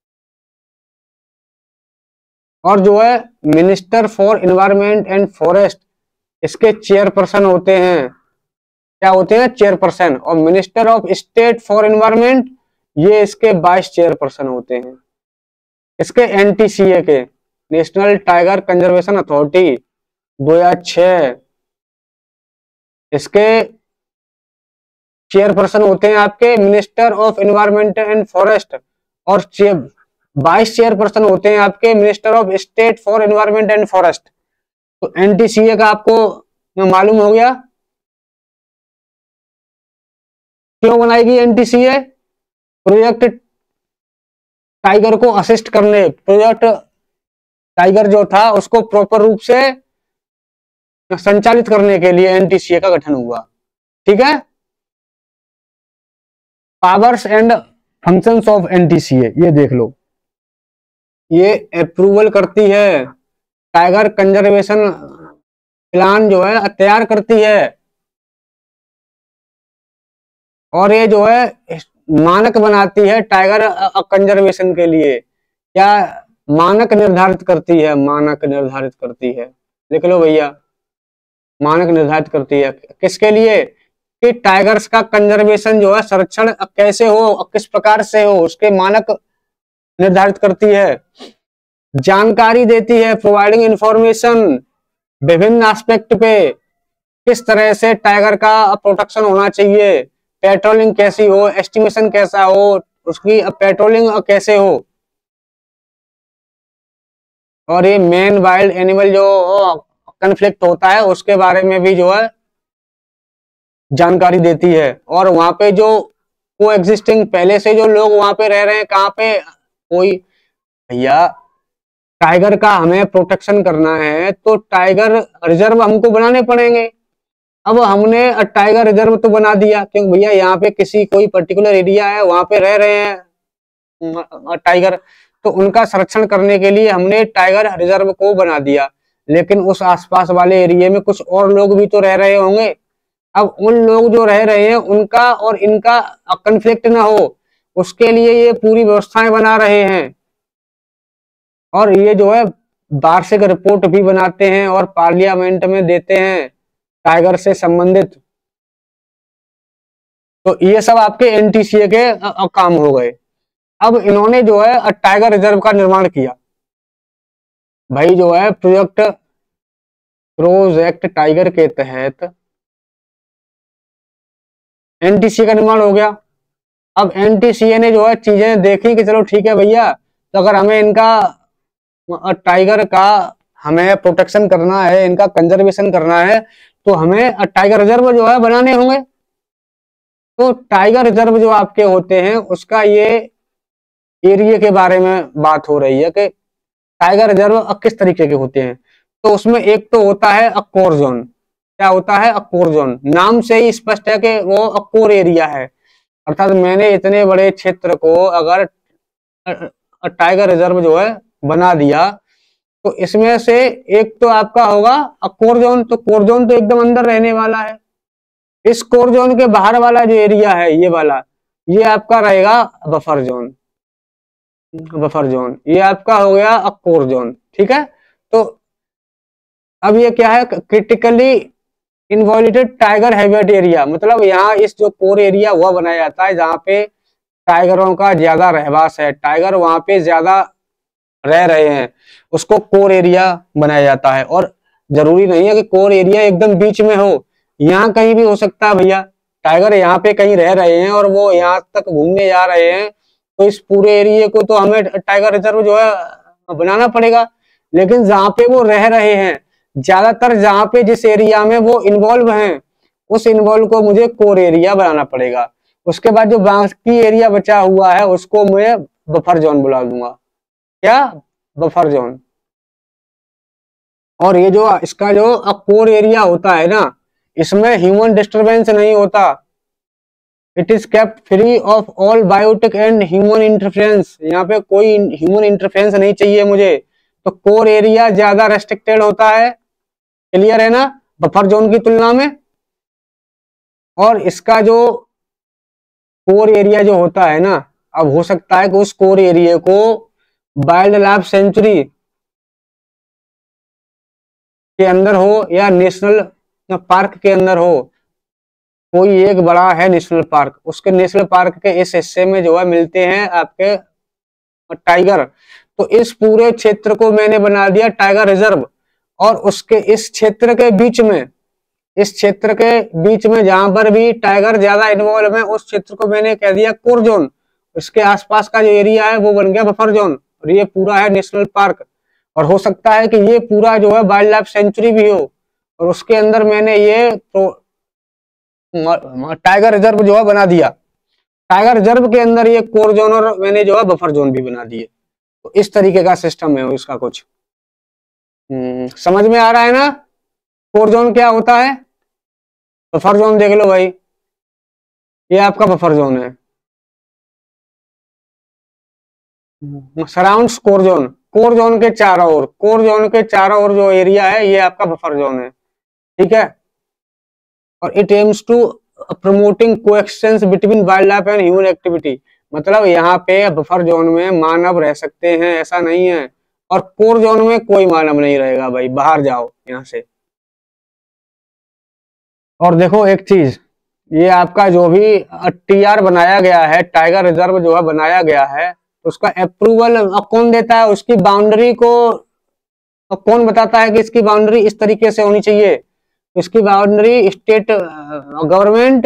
A: और जो है minister for environment and forest, इसके चेयरपर्सन होते हैं। क्या होते हैं? चेयरपर्सन। और minister of state for environment, ये इसके वाइस चेयरपर्सन होते हैं। इसके एनटीसीए के, नेशनल टाइगर कंजर्वेशन अथॉरिटी, दो हज़ार छह, इसके चेयरपर्सन होते हैं आपके minister of environment and forest, और वाइस चेयरपर्सन होते हैं आपके minister of state for environment and forest. तो एनटीसीए का आपको मालूम हो गया क्यों बनाई गई एनटीसीए? प्रोजेक्ट टाइगर को असिस्ट करने, प्रोजेक्ट टाइगर जो था उसको प्रॉपर रूप से संचालित करने के लिए एनटीसीए का गठन हुआ, ठीक है। Powers and functions of NTCA, ये देख लो, ये अप्रूवल करती है, टाइगर कंजर्वेशन प्लान जो है तैयार करती है, और ये जो है मानक बनाती है टाइगर कंजर्वेशन के लिए। क्या मानक निर्धारित करती है? मानक निर्धारित करती है, लिख लो भैया, मानक निर्धारित करती है। किसके लिए? कि टाइगर्स का कंजर्वेशन जो है, संरक्षण कैसे हो, किस प्रकार से हो, उसके मानक निर्धारित करती है, जानकारी देती है, प्रोवाइडिंग इंफॉर्मेशन विभिन्न एस्पेक्ट पे, किस तरह से टाइगर का प्रोटेक्शन होना चाहिए, पेट्रोलिंग कैसी हो, एस्टिमेशन कैसा हो, उसकी पेट्रोलिंग कैसे हो, और ये मेन वाइल्ड एनिमल जो कन्फ्लिक्ट होता है उसके बारे में भी जो है जानकारी देती है। और वहां पे जो को एग्जिस्टिंग पहले से जो लोग वहां पे रह रहे हैं, कहाँ पे कोई भैया टाइगर का हमें प्रोटेक्शन करना है तो टाइगर रिजर्व हमको बनाने पड़ेंगे। अब हमने टाइगर रिजर्व तो बना दिया क्योंकि भैया यहाँ पे किसी कोई पर्टिकुलर एरिया है, वहां पे रह रहे हैं टाइगर, तो उनका संरक्षण करने के लिए हमने टाइगर रिजर्व को बना दिया। लेकिन उस आसपास वाले एरिया में कुछ और लोग भी तो रह रहे होंगे। अब उन लोग जो रह रहे हैं उनका और इनका कन्फ्लिक्ट ना हो, उसके लिए ये पूरी व्यवस्थाएं बना रहे हैं। और ये जो है वार्षिक रिपोर्ट भी बनाते हैं और पार्लियामेंट में देते हैं टाइगर से संबंधित। तो ये सब आपके एनटीसीए के काम हो गए। अब इन्होंने जो है टाइगर रिजर्व का निर्माण किया। भाई जो है प्रोजेक्ट प्रोजेक्ट टाइगर के तहत एनटीसीए का निर्माण हो गया। अब एनटीसीए ने जो है चीजें देखी कि चलो ठीक है भैया, तो अगर हमें इनका टाइगर का हमें प्रोटेक्शन करना है, इनका कंजर्वेशन करना है, तो हमें टाइगर रिजर्व जो है बनाने होंगे। तो टाइगर रिजर्व जो आपके होते हैं उसका ये एरिया के बारे में बात हो रही है कि टाइगर रिजर्व किस तरीके के होते हैं। तो उसमें एक तो होता है अकोर जोन। क्या होता है? Core zone. नाम से ही स्पष्ट है कि वो अकोर एरिया है, अर्थात मैंने इतने बड़े क्षेत्र को अगर टाइगर रिजर्व जो है बना दिया तो इसमें से एक तो आपका होगा कोर जोन। तो कोर जोन तो एकदम अंदर रहने वाला है। इस कोर जोन के बाहर वाला जो एरिया है ये वाला, ये आपका रहेगा बफर जोन। बफर जोन ये आपका हो गया कोर जोन, ठीक है। तो अब ये क्या है? Critically inviolate tiger habitat area, मतलब यहाँ इस जो कोर एरिया हुआ बनाया जाता है जहाँ पे टाइगरों का ज्यादा रहवास है, टाइगर वहां पे ज्यादा रह रहे हैं, उसको कोर एरिया बनाया जाता है। और जरूरी नहीं है कि कोर एरिया एकदम बीच में हो, यहाँ कहीं भी हो सकता है भैया। टाइगर यहाँ पे कहीं रह रहे हैं और वो यहाँ तक घूमने जा रहे हैं, तो इस पूरे एरिया को तो हमें टाइगर रिजर्व जो है बनाना पड़ेगा। लेकिन जहाँ पे वो रह रहे हैं, ज्यादातर जहाँ पे जिस एरिया में वो इन्वॉल्व हैं, उस इन्वॉल्व को मुझे कोर एरिया बनाना पड़ेगा। उसके बाद जो बाकी एरिया बचा हुआ है उसको मैं बफर जोन बुला दूंगा। क्या? Buffer zone. और ये जो इसका जो कोर एरिया होता है ना, इसमें ह्यूमन डिस्टरबेंस नहीं होता। It is kept free of all biotic and human interference. यहाँ पे कोई ह्यूमन इंटरफेरेंस नहीं चाहिए मुझे, तो कोर एरिया ज्यादा रेस्ट्रिक्टेड होता है। क्लियर है ना? बफर जोन की तुलना में। और इसका जो कोर एरिया जो होता है ना, अब हो सकता है कि उस कोर एरिया को वाइल्ड लाइफ सेंचुरी के अंदर हो या नेशनल पार्क के अंदर हो। कोई एक बड़ा है नेशनल पार्क, उसके नेशनल पार्क के इस हिस्से में जो है मिलते हैं आपके टाइगर, तो इस पूरे क्षेत्र को मैंने बना दिया टाइगर रिजर्व। और उसके इस क्षेत्र के बीच में, इस क्षेत्र के बीच में जहां पर भी टाइगर ज्यादा इन्वॉल्व है, उस क्षेत्र को मैंने कह दिया कोर जोन। उसके आसपास का जो एरिया है वो बन गया बफर जोन, और ये पूरा है नेशनल पार्क। और हो सकता है कि ये पूरा जो है वाइल्ड लाइफ सेंचुरी भी हो, और उसके अंदर मैंने ये तो टाइगर रिजर्व जो है बना दिया। टाइगर रिजर्व के अंदर ये कोर जोन और मैंने जो है बफर जोन भी बना दिए। तो इस तरीके का सिस्टम है इसका कुछ। समझ में आ रहा है ना? कोर जोन क्या होता है? बफर जोन देख लो भाई, ये आपका बफर जोन है। Surrounds core zone, core zone के चारों ओर, कोर जोन के चारों ओर जो एरिया है ये आपका बफर जोन है, ठीक है। और it aims to promoting coexistence between wild life and human activity, मतलब यहाँ पे बफर जोन में मानव रह सकते हैं ऐसा नहीं है, और कोर जोन में कोई मानव नहीं रहेगा भाई, बाहर जाओ यहाँ से। और देखो एक चीज, ये आपका जो भी टीआर बनाया गया है, टाइगर रिजर्व जो है बनाया गया है, तो उसका अप्रूवल कौन देता है, उसकी बाउंड्री को कौन बताता है कि इसकी बाउंड्री इस तरीके से होनी चाहिए। इसकी बाउंड्री स्टेट गवर्नमेंट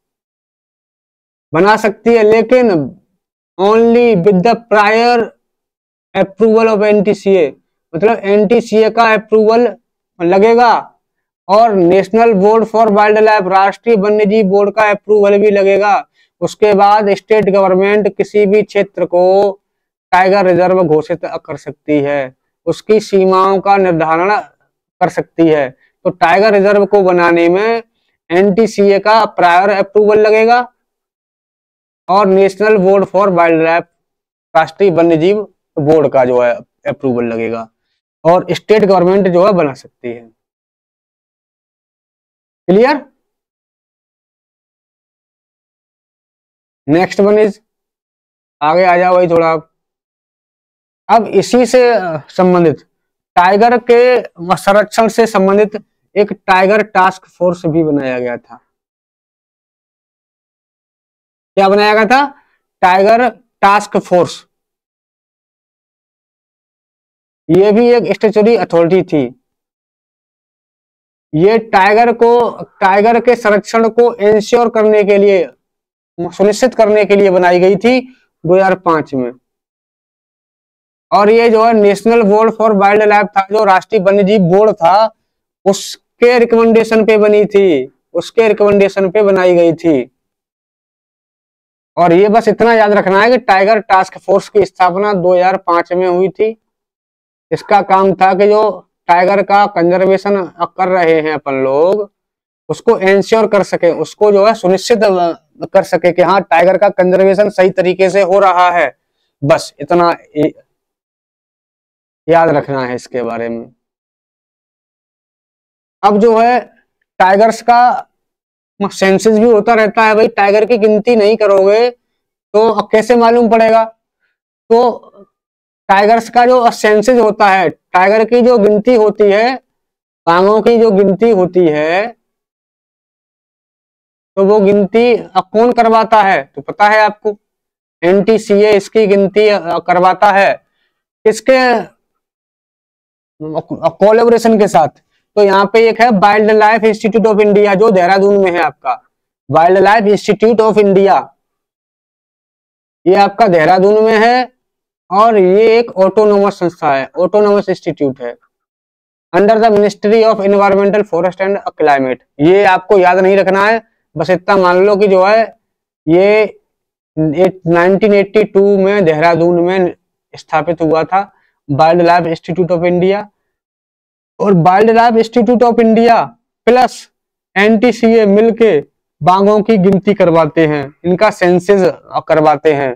A: बना सकती है, लेकिन only with the prior approval of NTCA, मतलब एनटीसीए का अप्रूवल लगेगा और national board for wild life, राष्ट्रीय वन्यजीव बोर्ड का अप्रूवल भी लगेगा। उसके बाद स्टेट गवर्नमेंट किसी भी क्षेत्र को टाइगर रिजर्व घोषित कर सकती है, उसकी सीमाओं का निर्धारण कर सकती है। तो टाइगर रिजर्व को बनाने में एनटीसीए का प्रायर अप्रूवल लगेगा और national board for wild life, राष्ट्रीय वन्यजीव बोर्ड का जो है अप्रूवल लगेगा, और स्टेट गवर्नमेंट जो है बना सकती है। क्लियर? नेक्स्ट वन इज, आगे आ जाओ भाई थोड़ा। अब इसी से संबंधित टाइगर के संरक्षण से संबंधित एक टाइगर टास्क फोर्स भी बनाया गया था। क्या बनाया गया था? Tiger task force. ये भी एक स्टैट्यूटरी अथॉरिटी थी। ये टाइगर को, टाइगर के संरक्षण को इंश्योर करने के लिए, सुनिश्चित करने के लिए बनाई गई थी दो हज़ार पाँच में। और ये जो है national board for wild life था, जो राष्ट्रीय वन्यजीव बोर्ड था, उसके रिकमेंडेशन पे बनी थी, उसके रिकमेंडेशन पे बनाई गई थी। और ये बस इतना याद रखना है कि टाइगर टास्क फोर्स की स्थापना दो हज़ार पाँच में हुई थी। इसका काम था कि जो टाइगर का कंजर्वेशन कर रहे हैं अपन लोग, उसको इंश्योर कर सके, उसको जो है सुनिश्चित कर सके कि हाँ टाइगर का कंजर्वेशन सही तरीके से हो रहा है। बस इतना याद रखना है इसके बारे में। अब जो है टाइगर्स का सेंसस भी होता रहता है भाई। टाइगर की गिनती नहीं करोगे तो अब कैसे मालूम पड़ेगा? तो टाइगर्स का जो सेंसस होता है, टाइगर की जो गिनती होती है, बाघों की जो गिनती होती है, तो वो गिनती कौन करवाता है? तो पता है आपको, एनटीसीए इसकी गिनती करवाता है। किसके कोलैबोरेशन के साथ? तो यहाँ पे एक है wild life institute of India, जो देहरादून में है आपका, wild life institute of India, ये आपका देहरादून में है। और ये एक ऑटोनोमस संस्था है, ऑटोनोमस इंस्टीट्यूट है, under the ministry of environmental forest and climate. ये आपको याद नहीं रखना है, बस इतना मान लो कि जो है ये नाइनटीन एटी टू में देहरादून में स्थापित हुआ था, wild life institute of India. और wild life institute of India plus NTCA मिलके बाघों की गिनती करवाते हैं, इनका सेंसस करवाते हैं।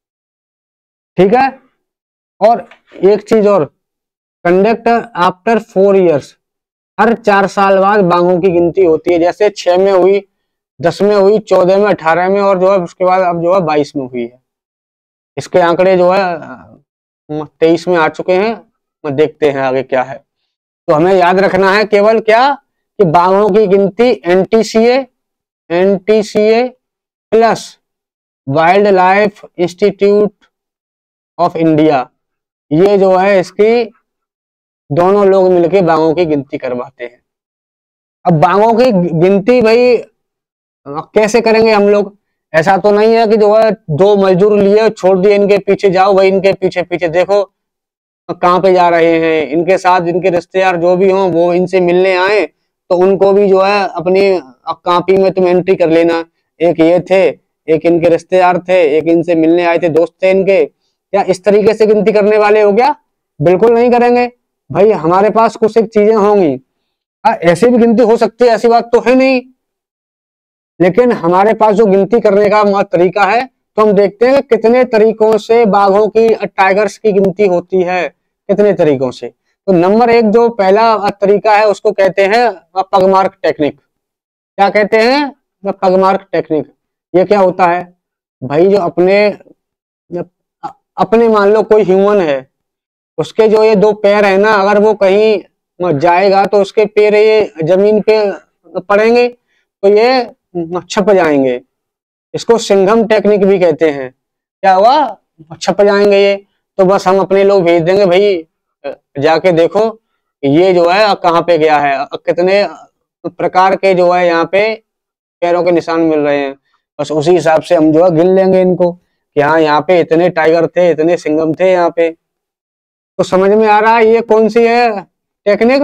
A: ठीक है? और एक चीज और, कंडक्ट आफ्टर फोर इयर्स, हर चार साल बाद बाघों की गिनती होती है। जैसे छह में हुई, दस में हुई, चौदह में, अठारह में, और जो है उसके बाद अब जो है बाईस में हुई है। इसके आंकड़े जो है तेईस में आ चुके हैं, देखते हैं आगे क्या है। तो हमें याद रखना है केवल क्या, कि बाघों की गिनती NTCA, NTCA plus wild life institute of India, ये जो है इसकी दोनों लोग मिलके बाघों की गिनती करवाते हैं। अब बाघों की गिनती भाई कैसे करेंगे हम लोग? ऐसा तो नहीं है कि जो है दो मजदूर लिए छोड़ दिए, इनके पीछे जाओ भाई, इनके पीछे पीछे देखो कहाँ पे जा रहे हैं, इनके साथ इनके रिश्तेदार जो भी हों वो इनसे मिलने आए, तो उनको भी जो है अपनी कॉपी में तुम एंट्री कर लेना। एक ये थे, एक इनके रिश्तेदार थे, एक इनसे मिलने आए थे, दोस्त थे इनके। क्या इस तरीके से गिनती करने वाले हो क्या? बिल्कुल नहीं करेंगे भाई। हमारे पास कुछ एक चीजें होंगी, ऐसी भी गिनती हो सकती है, ऐसी बात तो है नहीं, लेकिन हमारे पास जो गिनती करने का तरीका है, तो हम देखते हैं कि कितने तरीकों से बाघों की, टाइगर्स की गिनती होती है, कितने तरीकों से। तो नंबर एक जो पहला तरीका है उसको कहते हैं पगमार्क टेक्निक। क्या कहते हैं? Pugmark technique. ये क्या होता है भाई? जो अपने अपने मान लो कोई ह्यूमन है, उसके जो ये दो पैर है ना, अगर वो कहीं जाएगा तो उसके पैर ये जमीन पे पड़ेंगे तो ये छप जाएंगे। इसको सिंघम टेक्निक भी कहते हैं। क्या हुआ? छप जाएंगे ये, तो बस हम अपने लोग भेज देंगे, भाई जाके देखो ये जो है कहाँ पे गया है, कितने प्रकार के जो है यहाँ पे पैरों के निशान मिल रहे हैं। बस उसी हिसाब से हम जो है गिन लेंगे इनको कि हाँ यहाँ पे इतने टाइगर थे, इतने सिंघम थे यहाँ पे। तो समझ में आ रहा है ये कौन सी है टेक्निक?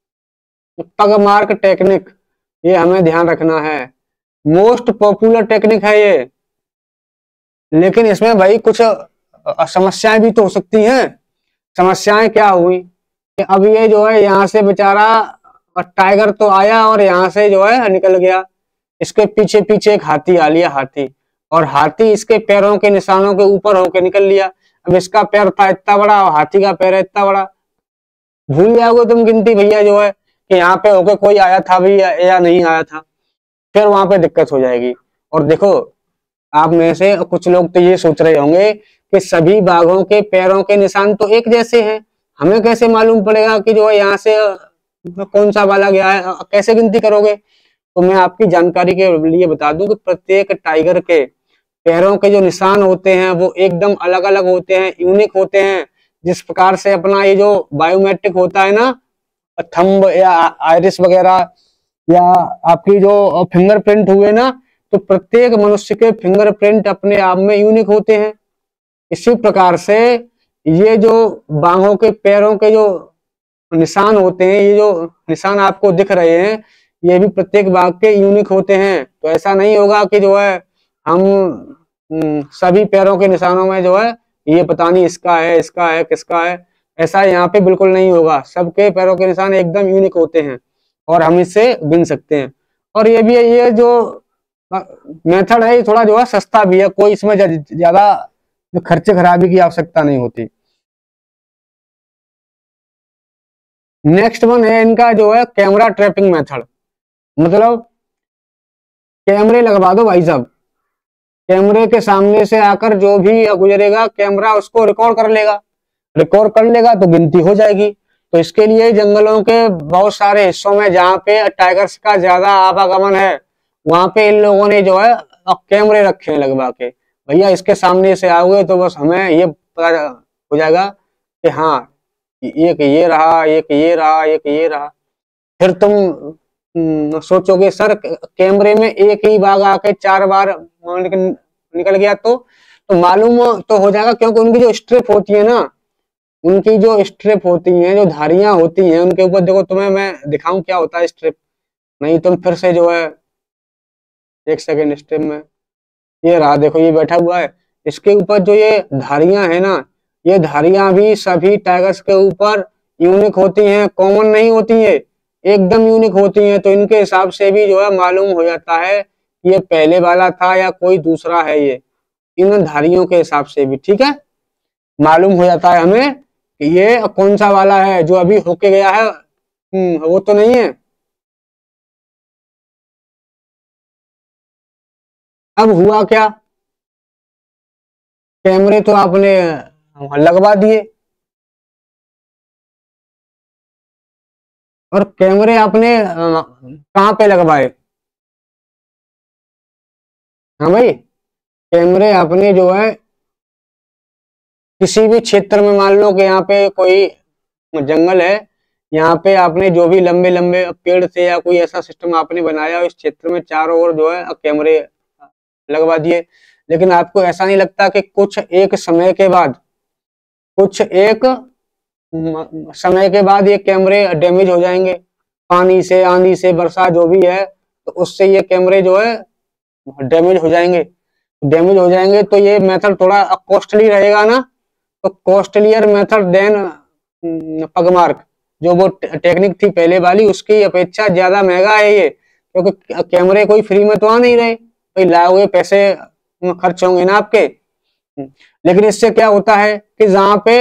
A: पग मार्क टेक्निक। ये हमें ध्यान रखना है, मोस्ट पॉपुलर टेक्निक है ये। लेकिन इसमें भाई कुछ समस्याएं भी तो हो सकती हैं। समस्याएं क्या हुई कि अब ये जो है यहाँ से बेचारा टाइगर तो आया और यहाँ से जो है निकल गया, इसके पीछे पीछे एक हाथी आ लिया, हाथी, और हाथी इसके पैरों के निशानों के ऊपर होके निकल लिया। अब इसका पैर था इतना बड़ा और हाथी का पैर इतना बड़ा, भूल जाओगे तुम गिनती भैया जो है कि यहाँ पे होके कोई आया था भी या, या नहीं आया था, फिर वहां पे दिक्कत हो जाएगी। और देखो आप में से कुछ लोग तो ये सोच रहे होंगे कि सभी बाघों के पैरों के निशान तो एक जैसे हैं, हमें कैसे मालूम पड़ेगा कि जो है यहाँ से कौन सा वाला गया है, कैसे गिनती करोगे? तो मैं आपकी जानकारी के लिए बता दूं कि प्रत्येक टाइगर के पैरों के जो निशान होते हैं वो एकदम अलग अलग होते हैं, यूनिक होते हैं। जिस प्रकार से अपना ये जो बायोमेट्रिक होता है ना, थंब या आइरिस वगैरह या आपकी जो फिंगरप्रिंट हुए ना, तो प्रत्येक मनुष्य के फिंगरप्रिंट अपने आप में यूनिक होते हैं। इसी प्रकार से ये जो बाघों के पैरों के जो निशान होते हैं, ये जो निशान आपको दिख रहे हैं, ये भी प्रत्येक बाघ के यूनिक होते हैं। तो ऐसा नहीं होगा कि जो है हम सभी पैरों के निशानों में जो है ये पता नहीं इसका है, इसका है, किसका है, ऐसा यहाँ पे बिल्कुल नहीं होगा। सबके पैरों के निशान एकदम यूनिक होते हैं और हम इससे गिन सकते हैं। और ये भी है, ये जो मेथड है ये थोड़ा जो है सस्ता भी है, कोई इसमें ज्यादा खर्चे खराबी की आवश्यकता नहीं होती। नेक्स्ट वन है इनका जो है कैमरा ट्रैपिंग मेथड। मतलब कैमरे लगवा दो भाई साहब, कैमरे के सामने से आकर जो भी गुजरेगा कैमरा उसको रिकॉर्ड कर लेगा, रिकॉर्ड कर लेगा तो गिनती हो जाएगी। तो इसके लिए जंगलों के बहुत सारे हिस्सों में जहाँ पे टाइगर्स का ज्यादा आवागमन है, वहां पे इन लोगों ने जो है कैमरे रखे हैं लगवा के। भैया इसके सामने से आओगे तो बस हमें ये पता हो जाएगा कि हाँ एक ये रहा, एक ये रहा, एक ये रहा। फिर तुम सोचोगे सर कैमरे में एक ही बाघ आके चार बार निकल गया तो तो मालूम तो हो जाएगा, क्योंकि उनकी जो स्ट्रिप होती है ना, उनकी जो स्ट्रिप होती हैं, जो धारियां होती हैं उनके ऊपर, देखो तुम्हें मैं दिखाऊं क्या होता है स्ट्रिप, नहीं तुम फिर से जो है एक सेकेंड, स्ट्रिप में ये रहा, देखो ये बैठा हुआ है, इसके ऊपर जो ये धारियां है ना, ये धारियां भी सभी टाइगर्स के ऊपर यूनिक होती हैं, कॉमन नहीं होती है, एकदम यूनिक होती हैं। तो इनके हिसाब से भी जो है मालूम हो जाता है ये पहले वाला था या कोई दूसरा है, ये इन धारियों के हिसाब से भी, ठीक है, मालूम हो जाता है हमें कि ये कौन सा वाला है जो अभी होके गया है, वो तो नहीं है। अब हुआ क्या, कैमरे तो आपने लगवा दिए और कैमरे आपने कहाँ पे लगवाए? हाँ भाई, कैमरे आपने जो है किसी भी क्षेत्र में, मान लो कि यहाँ पे कोई जंगल है, यहाँ पे आपने जो भी लंबे लंबे पेड़ थे या कोई ऐसा सिस्टम आपने बनाया, इस क्षेत्र में चारों ओर जो है कैमरे लगवा दिए। लेकिन आपको ऐसा नहीं लगता कि कुछ एक समय के बाद, कुछ एक समय के बाद ये कैमरे डैमेज हो जाएंगे, पानी से, आंधी से, वर्षा जो भी है, तो उससे ये कैमरे जो है डैमेज हो जाएंगे। डैमेज हो जाएंगे तो ये मेथड थोड़ा कॉस्टली रहेगा ना, तो कॉस्टलियर मेथड देन पगमार्क, जो वो टेक्निक थी पहले वाली उसकी अपेक्षा ज्यादा महंगा है ये, क्योंकि कैमरे कोई फ्री में तो आ नहीं रहे, भाई लाओगे पैसे खर्च होंगे ना आपके। लेकिन इससे क्या होता है कि जहाँ पे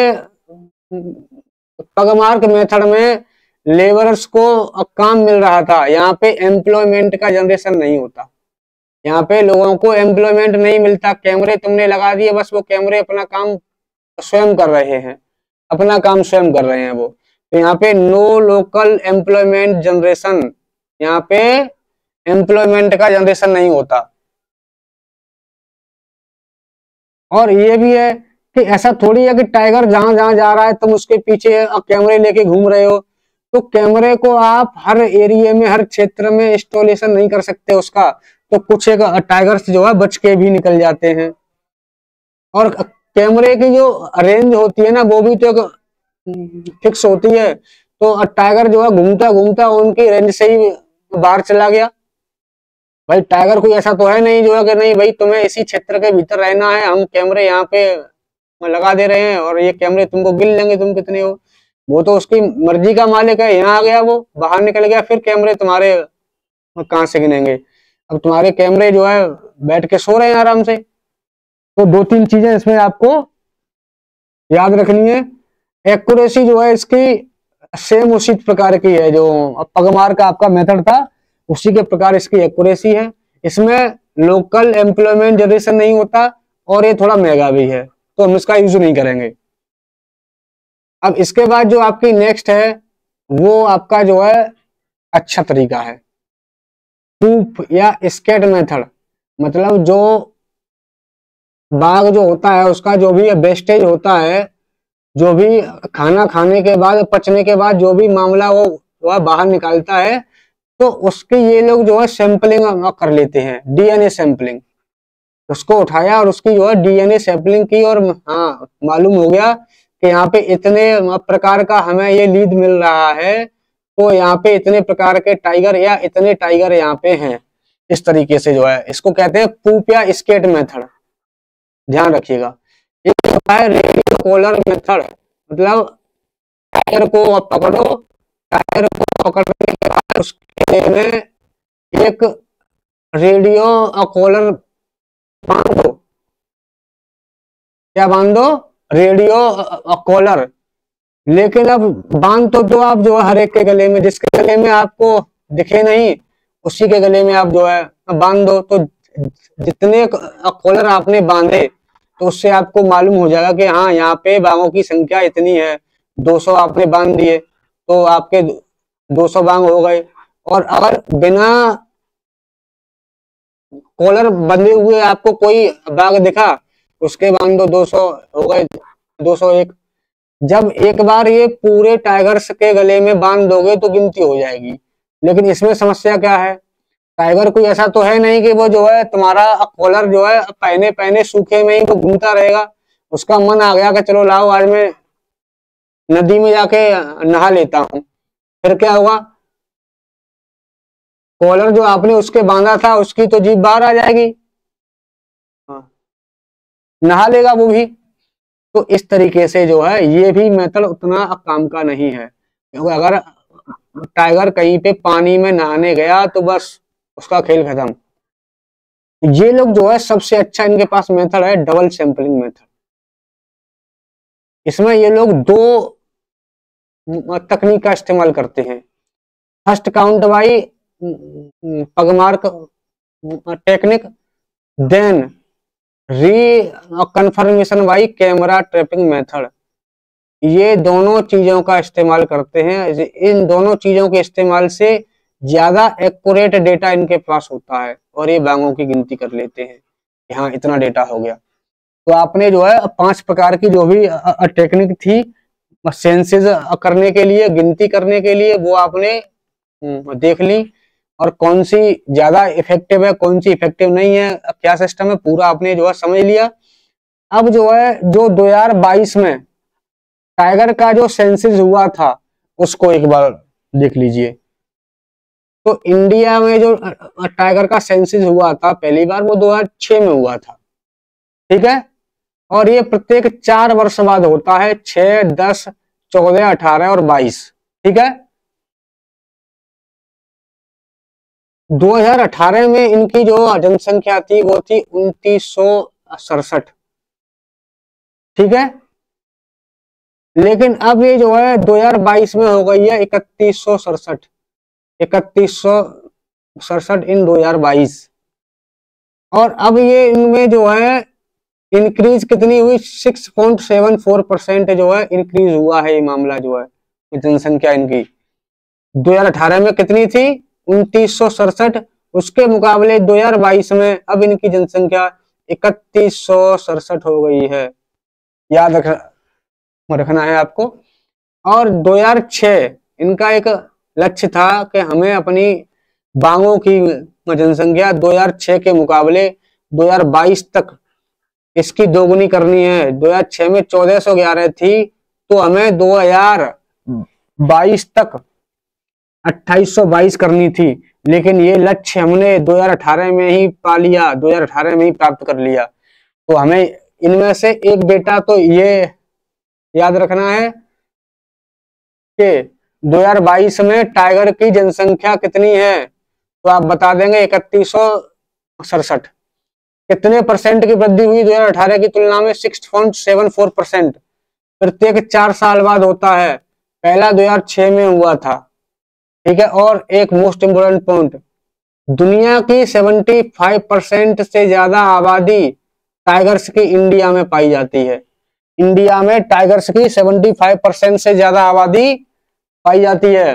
A: पगमार्क मेथड में लेबरर्स को काम मिल रहा था, यहाँ पे एम्प्लॉयमेंट का जनरेशन नहीं होता, यहाँ पे लोगों को एम्प्लॉयमेंट नहीं मिलता। कैमरे तुमने लगा दिए, बस वो कैमरे अपना काम स्वयं कर रहे हैं, अपना काम स्वयं कर रहे हैं वो, तो यहाँ पे नो लोकल एम्प्लॉयमेंट जनरेशन, यहाँ पे एम्प्लॉयमेंट का जनरेशन नहीं होता। और ये भी है कि ऐसा थोड़ी है कि टाइगर जहां जहां जा रहा है तुम उसके पीछे कैमरे लेके घूम रहे हो। तो कैमरे को आप हर एरिया में, हर क्षेत्र में इंस्टॉलेशन नहीं कर सकते उसका, तो कुछ एक टाइगर जो है बच के भी निकल जाते हैं। और कैमरे की जो रेंज होती है ना, वो भी तो एक फिक्स होती है। तो टाइगर जो है घूमता घूमता उनकी रेंज से ही बाहर चला गया। भाई टाइगर कोई ऐसा तो है नहीं जो है कि नहीं भाई तुम्हें इसी क्षेत्र के भीतर रहना है, हम कैमरे यहाँ पे लगा दे रहे हैं और ये कैमरे तुमको गिन लेंगे तुम कितने हो। वो तो उसकी मर्जी का मालिक है, यहाँ आ गया वो बाहर निकल गया, फिर कैमरे तुम्हारे कहाँ से गिनेंगे। अब तुम्हारे कैमरे जो है बैठ के सो रहे हैं आराम से। तो दो तीन चीजें इसमें आपको याद रखनी है। एक्यूरेसी जो है इसकी सेम उसी प्रकार की है जो पगमार का आपका मेथड था, उसी के प्रकार इसकी एक्यूरेसी है। इसमें लोकल एम्प्लॉयमेंट जनरेशन नहीं होता और ये थोड़ा महंगा भी है, तो हम इसका यूज नहीं करेंगे। अब इसके बाद जो आपकी नेक्स्ट है वो आपका जो है अच्छा तरीका है, पूप या स्केट मेथड। मतलब जो बाघ जो होता है उसका जो भी वेस्टेज होता है, जो भी खाना खाने के बाद, पचने के बाद जो भी मामला वो वह बाहर निकालता है, तो उसकी ये लोग जो है सैंपलिंग कर लेते हैं, डीएनए सैंपलिंग। उसको उठाया और उसकी जो है डीएनए सैंपलिंग की और हाँ मालूम हो गया कि यहाँ पे इतने प्रकार का हमें ये लीड मिल रहा है, तो यहाँ पे इतने प्रकार के टाइगर या इतने टाइगर यहाँ पे हैं। इस तरीके से जो है इसको कहते हैं पूप या स्केट मेथड, ध्यान रखिएगा। एक होता है रेडियो कॉलर मेथड, मतलब टाइगर को आप पकड़ो, टाइगर को पकड़ने के बाद उसके में एक रेडियो कॉलर बांध दो। क्या बांध दो? Radio collar. लेकिन अब बांध तो दो आप जो है हर एक के गले में, जिसके गले में आपको दिखे नहीं उसी के गले में आप जो है बांध दो। तो जितने कॉलर आपने बांधे तो उससे आपको मालूम हो जाएगा कि हाँ यहाँ पे बाघों की संख्या इतनी है। दो सौ आपने बांध दिए तो आपके दो सौ बाघ हो गए। और अगर बिना कॉलर बंधे हुए आपको कोई बाघ दिखा, उसके बांध दो, दो सौ हो गए, दो सौ एक। जब एक बार ये पूरे टाइगर्स के गले में बांध दोगे तो गिनती हो जाएगी। लेकिन इसमें समस्या क्या है, टाइगर कोई ऐसा तो है नहीं कि वो जो है तुम्हारा कॉलर जो है पहने पहने सूखे में ही तो घूमता रहेगा। उसका मन आ गया कि चलो लाओ आज मैं नदी में जाके नहा लेता हूं, फिर क्या हुआ, कॉलर जो आपने उसके बांधा था उसकी तो जीभ बाहर आ जाएगी, नहा लेगा वो भी। तो इस तरीके से जो है ये भी मेथड उतना काम का नहीं है, क्योंकि अगर टाइगर कहीं पे पानी में नहाने गया तो बस उसका खेल खत्म। ये लोग जो है सबसे अच्छा इनके पास मेथड है डबल सैंपलिंग मेथड। इसमें ये लोग दो तकनीक का इस्तेमाल करते हैं। First count by pugmark technique, then reconfirmation by camera trapping method. ये दोनों चीजों का इस्तेमाल करते हैं। इन दोनों चीजों के इस्तेमाल से ज्यादा एक्यूरेट डेटा इनके पास होता है और ये बाघों की गिनती कर लेते हैं कि हाँ इतना डेटा हो गया। तो आपने जो है पांच प्रकार की जो भी टेक्निक थी सेंसेस करने के लिए, गिनती करने के लिए, वो आपने देख ली। और कौन सी ज्यादा इफेक्टिव है, कौन सी इफेक्टिव नहीं है, क्या सिस्टम है, पूरा आपने जो है समझ लिया। अब जो है जो दो हज़ार बाईस में टाइगर का जो सेंसस हुआ था उसको एक बार देख लीजिए। तो इंडिया में जो टाइगर का सेंसस हुआ था पहली बार वो दो हज़ार छह में हुआ था, ठीक है। और ये प्रत्येक चार वर्ष बाद होता है, छह, दस, चौदह, अठारह और बाईस, ठीक है। दो हज़ार अठारह में इनकी जो जनसंख्या थी वो थी उनतीस सौ सड़सठ, ठीक है। लेकिन अब ये जो है दो हज़ार बाईस में हो गई है इकतीस सौ सड़सठ, इकतीस सौ सड़सठ इन दो हज़ार बाईस। और अब ये इनमें जो है इंक्रीज कितनी हुई, छह पॉइंट सात चार परसेंट जो है इंक्रीज हुआ है ये मामला जो है जनसंख्या इनकी। दो हज़ार अठारह में कितनी थी, उनतीस सौ सड़सठ, उसके मुकाबले दो हज़ार बाईस में अब इनकी जनसंख्या इकतीस सौ सड़सठ हो गई है। याद रख रखना है आपको। और दो हज़ार छह इनका एक लक्ष्य था कि हमें अपनी बाघों की जनसंख्या दो हज़ार छह के मुकाबले दो हज़ार बाईस तक इसकी दोगुनी करनी है। दो हज़ार छह में चौदह सौ ग्यारह थी, तो हमें दो हज़ार बाईस तक अट्ठाईस सौ बाईस करनी थी, लेकिन ये लक्ष्य हमने दो हज़ार अठारह में ही पा लिया, दो हज़ार अठारह में ही प्राप्त कर लिया। तो हमें इनमें से एक डेटा तो ये याद रखना है कि दो हज़ार बाईस में टाइगर की जनसंख्या कितनी है, तो आप बता देंगे इकतीस सौ सड़सठ। कितने परसेंट की वृद्धि हुई दो हज़ार अठारह की तुलना में? Six point seven four percent. प्रत्येक चार साल बाद होता है, पहला दो हज़ार छह में हुआ था, ठीक है। और एक मोस्ट इंपोर्टेंट पॉइंट, दुनिया की पचहत्तर परसेंट से ज्यादा आबादी टाइगर्स की इंडिया में पाई जाती है। इंडिया में टाइगर्स की पचहत्तर परसेंट से ज्यादा आबादी पाई जाती है।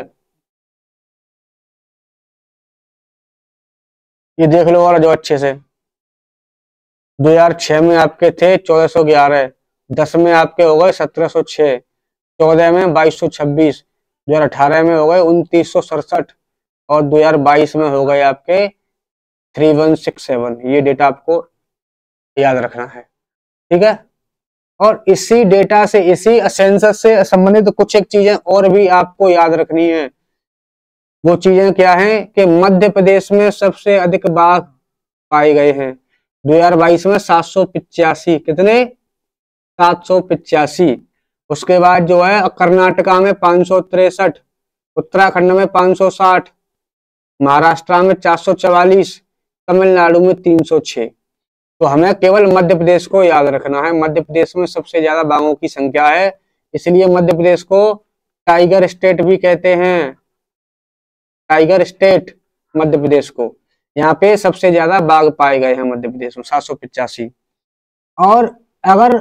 A: ये देख लो और जो अच्छे से, दो हज़ार छह में आपके थे चौदह सौ ग्यारह, दस में आपके हो गए सत्रह सौ छह, चौदह में बाईस सौ छब्बीस, दो हज़ार अठारह में हो गए उनतीस सौ सड़सठ, और दो हज़ार बाईस में हो गए आपके थ्री वन सिक्स सेवन। ये डेटा आपको याद रखना है, ठीक है। और इसी डेटा से, इसी सेंसस से संबंधित तो कुछ एक चीजें और भी आपको याद रखनी है। वो चीजें क्या हैं कि मध्य प्रदेश में सबसे अधिक बाघ पाए गए हैं दो हज़ार बाईस में, सात सौ पिचासी। कितने? सात सौ पिचासी। उसके बाद जो है कर्नाटका में पांच सौ तिरसठ, उत्तराखंड में पांच सौ साठ, महाराष्ट्र में चार सौ चवालीस, तमिलनाडु में तीन सौ छह। तो हमें केवल मध्य प्रदेश को याद रखना है। मध्य प्रदेश में सबसे ज्यादा बाघों की संख्या है, इसलिए मध्य प्रदेश को टाइगर स्टेट भी कहते हैं। टाइगर स्टेट मध्य प्रदेश को, यहाँ पे सबसे ज्यादा बाघ पाए गए हैं मध्य प्रदेश में, सात सौ पिचासी। और अगर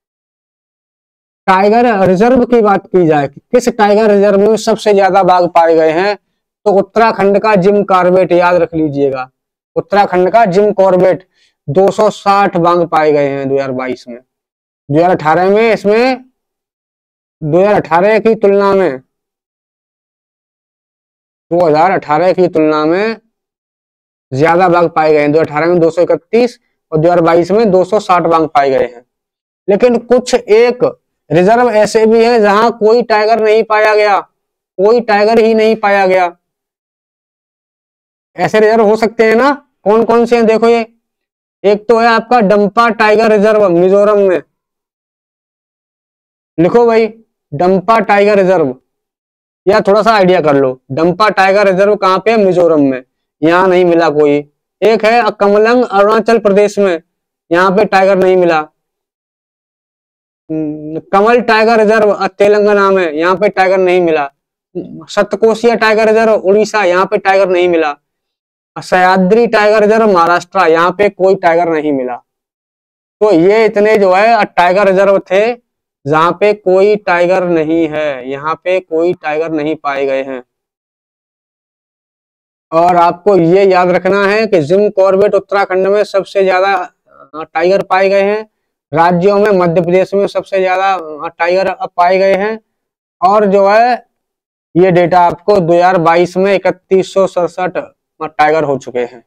A: टाइगर रिजर्व की बात की जाए, किस टाइगर रिजर्व में सबसे ज्यादा बाघ पाए गए हैं, तो उत्तराखंड का जिम कॉर्बेट, याद रख लीजिएगा, उत्तराखंड का जिम कॉर्बेट दो सौ साठ बाघ पाए गए हैं दो हज़ार बाईस में। दो हज़ार अठारह में इसमें दो हज़ार अठारह की तुलना में दो हज़ार अठारह की तुलना में ज्यादा बाघ पाए गए हैं। दो हज़ार अठारह में दो सौ इकतीस और दो हज़ार बाईस में दो सौ साठ बाघ पाए गए हैं। लेकिन कुछ एक रिजर्व ऐसे भी हैं जहां कोई टाइगर नहीं पाया गया, कोई टाइगर ही नहीं पाया गया। ऐसे रिजर्व हो सकते हैं ना, कौन कौन से हैं देखो। ये एक तो है आपका डंपा टाइगर रिजर्व मिजोरम में, लिखो भाई डंपा टाइगर रिजर्व, या थोड़ा सा आइडिया कर लो। डंपा टाइगर रिजर्व कहाँ पे है? मिजोरम में, यहाँ नहीं मिला कोई। एक है कमलंग अरुणाचल प्रदेश में, यहाँ पे टाइगर नहीं मिला। कमल टाइगर रिजर्व तेलंगाना में, यहाँ पे टाइगर नहीं मिला। सतकोशिया टाइगर रिजर्व उड़ीसा, यहाँ पे टाइगर नहीं मिला। सह्याद्री टाइगर रिजर्व महाराष्ट्र, यहाँ पे कोई टाइगर नहीं मिला। तो ये इतने जो है टाइगर रिजर्व थे जहां पे कोई टाइगर नहीं है, यहाँ पे कोई टाइगर नहीं पाए गए हैं। और आपको ये याद रखना है कि जिम कॉर्बेट उत्तराखंड में सबसे ज्यादा टाइगर पाए गए हैं। राज्यों में मध्य प्रदेश में सबसे ज्यादा टाइगर पाए गए हैं। और जो है ये डेटा आपको दो हज़ार बाईस में इकतीस सौ सड़सठ टाइगर हो चुके हैं।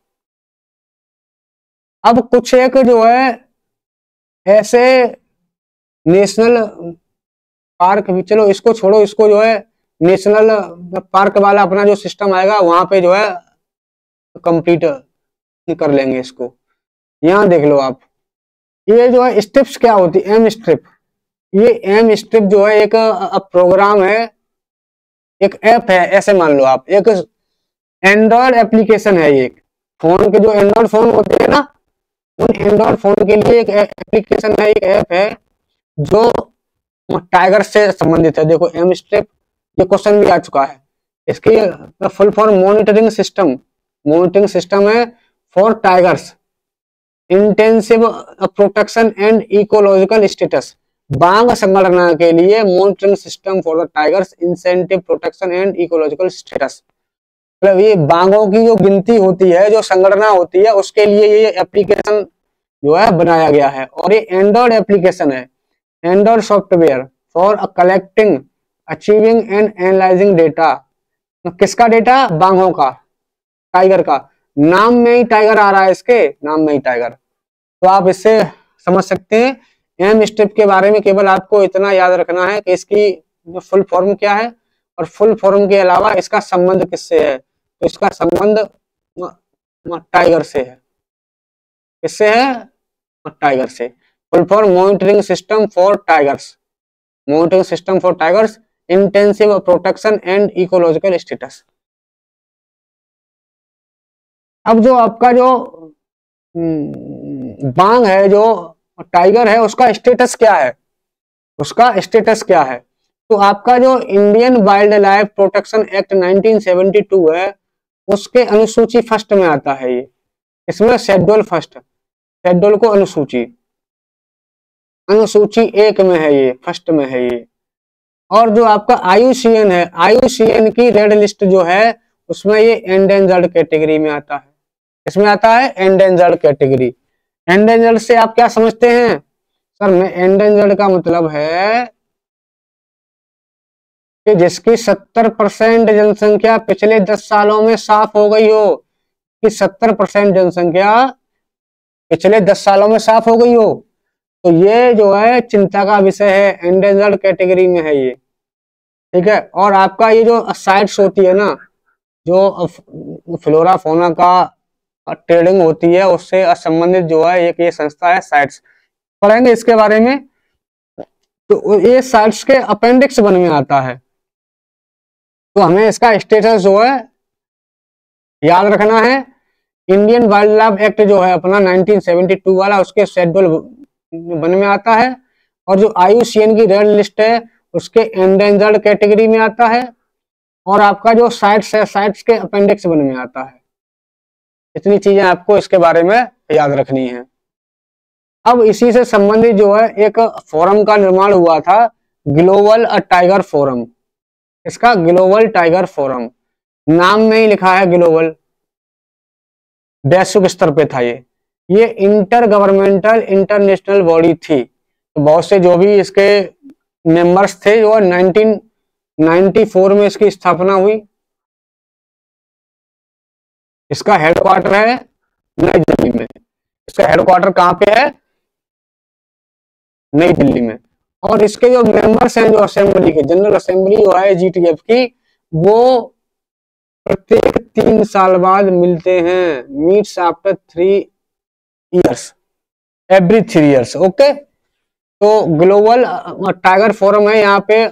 A: अब कुछ एक जो है ऐसे नेशनल पार्क भी, चलो इसको छोड़ो, इसको जो है नेशनल पार्क वाला अपना जो सिस्टम आएगा वहां पे जो है कंप्लीट कर लेंगे इसको। यहाँ देख लो आप, ये जो है स्ट्रिप्स क्या होती है? M strip. ये एम स्ट्रिप जो है एक प्रोग्राम है, एक ऐप है, ऐसे मान लो आप, एक एंड्रॉयड एप्लीकेशन है। ये फोन के जो एंड्रॉयड फोन होते हैं ना, उन एंड्रॉयड फोन के लिए एक एप्लीकेशन है, एक ऐप है जो टाइगर से संबंधित है। देखो एम स्ट्रिप, ये क्वेश्चन भी आ चुका है। इसकी full form monitoring system, monitoring system है for tigers intensive protection and ecological status. बाघ संगणना के लिए monitoring system for the tigers intensive protection and ecological status. मतलब ये बाघों की जो गिनती होती है, जो संगणना होती है, उसके लिए ये एप्लीकेशन जो है बनाया गया है। और ये एंड्रॉयड एप्लीकेशन है। Android software for collecting, archiving and analysing data. किसका डेटा? बाघों का, टाइगर का। नाम में ही टाइगर आ रहा है, इसके नाम में ही टाइगर। तो आप इससे समझ सकते हैं एम स्टेप के बारे में केवल आपको इतना याद रखना है कि इसकी जो फुल फॉर्म क्या है, और फुल फॉर्म के अलावा इसका संबंध किससे है। तो इसका संबंध टाइगर से है। किससे है? टाइगर से। Full form monitoring system for tigers, monitoring system for tigers, intensive protection and ecological status. अब जो आपका जो बाघ है, जो टाइगर है, उसका स्टेटस क्या है? उसका स्टेटस क्या है? तो आपका जो Indian wild life protection act nineteen seventy two है, उसके अनुसूची फर्स्ट में आता है ये। इसमें शेड्यूल फर्स्ट, शेड्यूल को अनुसूची, अनुसूची एक में है ये, फर्स्ट में है ये। और जो आपका आई यू सी एन है, आई यू सी एन की रेड लिस्ट जो है, उसमें ये एंडेंजर्ड कैटेगरी में आता है। इसमें आता है एंडेंजर्ड कैटेगरी। एंडेंजर्ड से आप क्या समझते हैं? सर, मैं एंडेंजर्ड का मतलब है कि जिसकी सत्तर परसेंट जनसंख्या पिछले दस सालों में साफ हो गई हो, कि सत्तर परसेंट जनसंख्या पिछले दस सालों में साफ हो गई हो, तो ये जो है चिंता का विषय है, एंडेंजर्ड कैटेगरी में है ये। ठीक है। और आपका ये जो साइट्स होती है ना, जो फ्लोरा फौना का ट्रेडिंग होती है, उससे संबंधित जो है एक ये संस्था है साइट्स, पढ़ेंगे इसके बारे में। तो ये साइट्स के अपेंडिक्स वन में आता है। तो हमें इसका स्टेटस जो है याद रखना है। इंडियन वाइल्ड लाइफ एक्ट जो है अपना नाइनटीन सेवेंटी टू वाला, उसके शेड्यूल वन में आता है। और जो आई यू सी एन की रेड लिस्ट है, उसके एंडेंजर्ड कैटेगरी में आता है। और आपका जो साइट्स है, साइट्स के अपेंडिक्स वन में आता है। इतनी चीजें आपको इसके बारे में याद रखनी है। अब इसी से संबंधित जो है एक फोरम का निर्माण हुआ था, ग्लोबल टाइगर फोरम। इसका ग्लोबल टाइगर फोरम, नाम में ही लिखा है ग्लोबल, वैश्विक स्तर पे था ये। ये इंटर गवर्नमेंटल इंटरनेशनल बॉडी थी। तो बहुत से जो भी इसके मेंबर्स थे, जो नाइनटीन नाइंटी फोर में इसकी स्थापना हुई। इसका हेडक्वार्टर है नई दिल्ली में। इसका हेडक्वार्टर कहां पे है? नई दिल्ली में। और इसके जो मेंबर्स हैं, जो असेंबली के, जनरल असेंबली जो है जी टी एफ की, वो प्रत्येक तीन साल बाद मिलते हैं। Meets after three years, every three years. Okay. तो ग्लोबल टाइगर फोरम है, यहाँ पे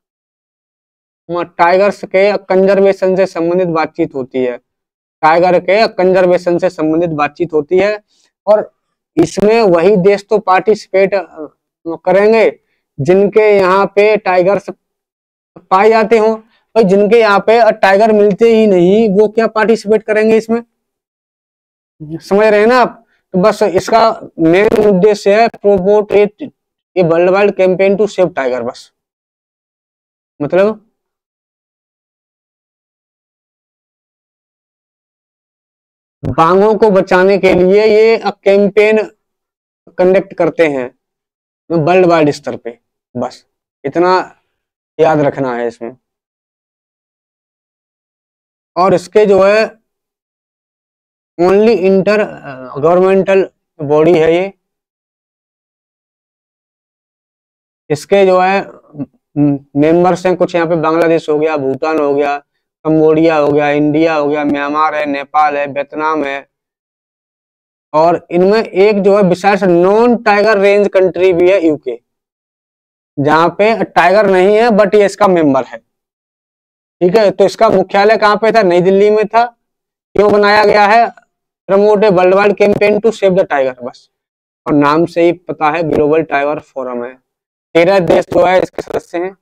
A: टाइगर्स के कंजर्वेशन से संबंधित बातचीत होती है। टाइगर के कंजर्वेशन से संबंधित बातचीत होती है। और इसमें वही देश तो पार्टिसिपेट करेंगे जिनके यहाँ पे टाइगर्स पाए जाते हो। और जिनके यहाँ पे टाइगर मिलते ही नहीं, वो क्या पार्टिसिपेट करेंगे इसमें? समझ रहे हैं ना आप? तो बस इसका मेन उद्देश्य है promote a world wide campaign to save tiger. बस मतलब बाघों को बचाने के लिए ये कैंपेन कंडक्ट करते हैं वर्ल्ड वाइड स्तर पे। बस इतना याद रखना है इसमें। और इसके जो है ओनली इंटर गवर्नमेंटल बॉडी है ये। इसके जो है मेंबर्स हैं कुछ, यहाँ पे बांग्लादेश हो गया, भूटान हो गया, कंबोडिया हो गया, इंडिया हो गया, म्यांमार है, नेपाल है, वियतनाम है। और इनमें एक जो है besides non tiger range country भी है, यूके, जहां पे टाइगर नहीं है बट ये इसका मेंबर है। ठीक है। तो इसका मुख्यालय कहां पे था? नई दिल्ली में था। क्यों बनाया गया है? Promote a world wide campaign to save the tiger. बस, और नाम से ही पता है ग्लोबल टाइगर फोरम है। तेरह देश जो है इसके सदस्य हैं।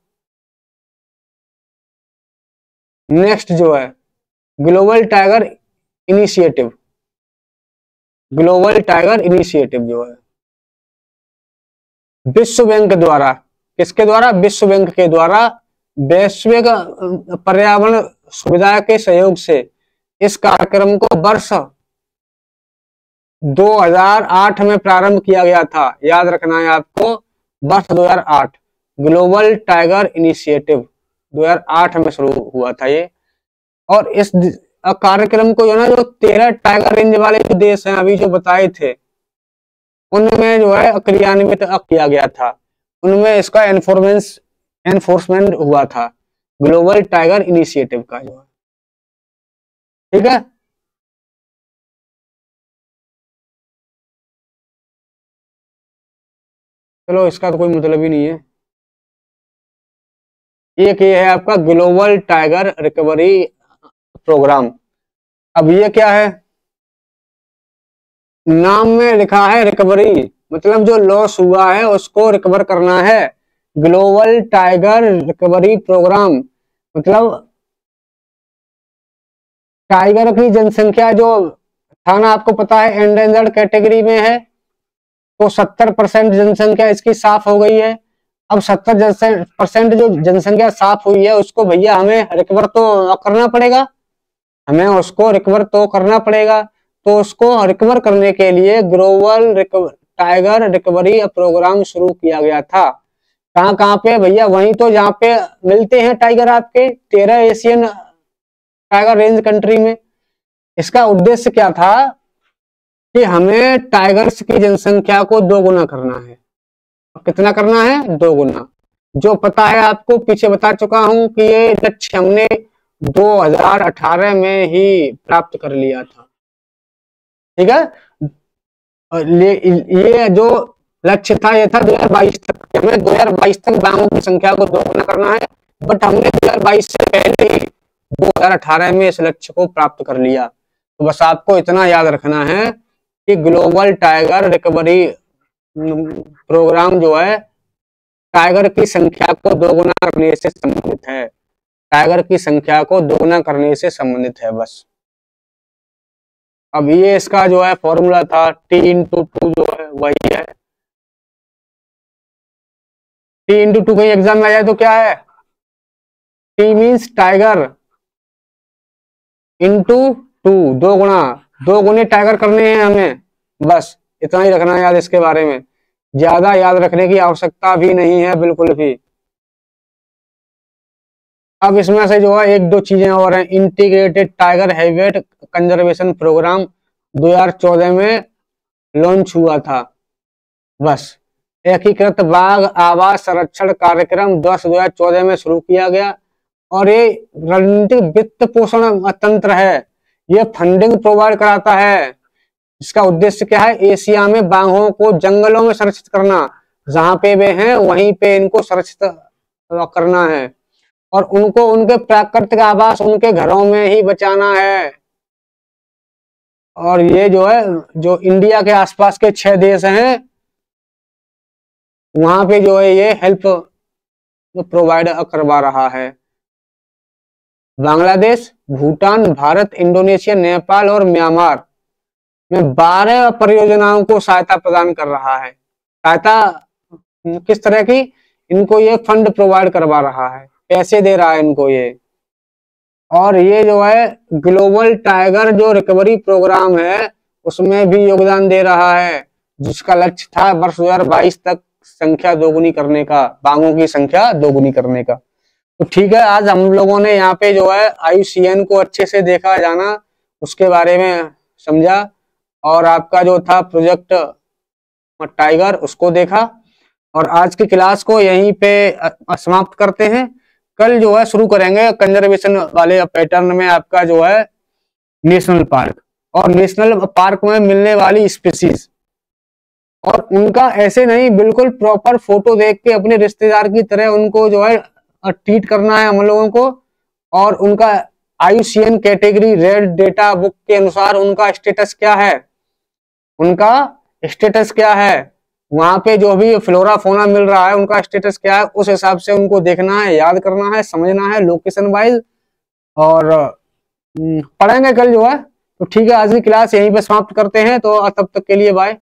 A: नेक्स्ट जो है global tiger initiative. Global tiger initiative जो है विश्व बैंक द्वारा, किसके द्वारा? विश्व बैंक के द्वारा वैश्विक पर्यावरण सुविधा के सहयोग से इस कार्यक्रम को वर्ष दो हज़ार आठ में प्रारंभ किया गया था। याद रखना है आपको, वर्ष दो हज़ार आठ, ग्लोबल टाइगर इनिशिएटिव दो हज़ार आठ में शुरू हुआ था ये। और इस कार्यक्रम को जो ना जो तेरह टाइगर रेंज वाले जो देश हैं अभी जो बताए थे उनमें जो है क्रियान्वित किया गया था, उनमें इसका एनफोर्समेंट एनफोर्समेंट हुआ था ग्लोबल टाइगर इनिशिएटिव का जो है। ठीक है, चलो इसका तो कोई मतलब ही नहीं है। एक ये है आपका ग्लोबल टाइगर रिकवरी प्रोग्राम। अब ये क्या है, नाम में लिखा है रिकवरी, मतलब जो लॉस हुआ है उसको रिकवर करना है। ग्लोबल टाइगर रिकवरी प्रोग्राम मतलब टाइगर की जनसंख्या जो था ना, आपको पता है एंडेंजर्ड कैटेगरी में है, तो सत्तर परसेंट जनसंख्या इसकी साफ हो गई है। अब सत्तर परसेंट जो जनसंख्या साफ हुई है उसको भैया हमें रिकवर तो करना पड़ेगा, हमें उसको रिकवर तो करना पड़ेगा। तो उसको रिकवर करने के लिए ग्लोबल टाइगर रिकवरी प्रोग्राम शुरू किया गया था। कहाँ कहाँ पे भैया, वहीं तो जहाँ पे मिलते हैं टाइगर आपके तेरह एशियन टाइगर रेंज कंट्री में। इसका उद्देश्य क्या था कि हमें टाइगर्स की जनसंख्या को दो गुना करना है। कितना करना है? दो गुना। जो पता है आपको, पीछे बता चुका हूं कि ये लक्ष्य हमने दो हज़ार अठारह में ही प्राप्त कर लिया था। ठीक है, ये जो लक्ष्य था ये था दो हज़ार बाईस तक, हमें दो हज़ार बाईस तक बाघों की संख्या को दोगुना करना है, बट हमने दो हज़ार बाईस से पहले ही दो हज़ार अठारह में इस लक्ष्य को प्राप्त कर लिया। तो बस आपको इतना याद रखना है कि ग्लोबल टाइगर रिकवरी प्रोग्राम जो है टाइगर की संख्या को दोगुना करने से संबंधित है, टाइगर की संख्या को दोगुना करने से संबंधित है बस। अब ये इसका जो है फॉर्मूला था टी इंटू टू जो है वही है। टी इंटू टू कहीं एग्जाम में आ जाए तो क्या है, T means tiger into two, दो गुना, दो गुने टाइगर करने हैं हमें, बस इतना ही रखना है याद इसके बारे में, ज्यादा याद रखने की आवश्यकता भी नहीं है बिल्कुल भी। अब इसमें से जो है एक दो चीजें और हैं। Integrated tiger habitat conservation program दो हज़ार चौदह में लॉन्च हुआ था। बस एकीकृत बाघ आवास संरक्षण कार्यक्रम वर्ष दो हज़ार चौदह में शुरू किया गया और ये रणनीतिक वित्त पोषण तंत्र है, ये फंडिंग प्रोवाइड कराता है। इसका उद्देश्य क्या है, एशिया में बाघों को जंगलों में संरक्षित करना, जहां पे वे हैं वहीं पे इनको संरक्षित करना है और उनको उनके प्राकृतिक आवास उनके घरों में ही बचाना है। और ये जो है जो इंडिया के आसपास के छह देश हैं वहां पे जो है ये हेल्प प्रोवाइड करवा रहा है। बांग्लादेश, भूटान, भारत, इंडोनेशिया, नेपाल और म्यांमार में बारह परियोजनाओं को सहायता प्रदान कर रहा है। सहायता किस तरह की, इनको ये फंड प्रोवाइड करवा रहा है, पैसे दे रहा है इनको ये। और ये जो है ग्लोबल टाइगर जो रिकवरी प्रोग्राम है उसमें भी योगदान दे रहा है, जिसका लक्ष्य था वर्ष दो हज़ार बाईस तक संख्या दोगुनी करने का, बाघों की संख्या दोगुनी करने का। तो ठीक है, आज हम लोगों ने यहाँ पे जो है आई यू सी एन को अच्छे से देखा, जाना, उसके बारे में समझा और आपका जो था प्रोजेक्ट टाइगर उसको देखा। और आज की क्लास को यहीं पे समाप्त करते हैं। कल जो है शुरू करेंगे कंजर्वेशन वाले पैटर्न में आपका जो है नेशनल पार्क और नेशनल पार्क में मिलने वाली स्पीसीज, और उनका ऐसे नहीं बिल्कुल प्रॉपर फोटो देख के अपने रिश्तेदार की तरह उनको जो है ट्रीट करना है हम लोगों को। और उनका I U C N category red data book के अनुसार उनका स्टेटस क्या है, उनका स्टेटस क्या है, वहां पे जो भी फ्लोरा फोना मिल रहा है उनका स्टेटस क्या है, उस हिसाब से उनको देखना है, याद करना है, समझना है लोकेशन वाइज, और पढ़ेंगे कल जो है। तो ठीक है, आज की क्लास यहीं पे समाप्त करते हैं, तो तब तक के लिए बाय।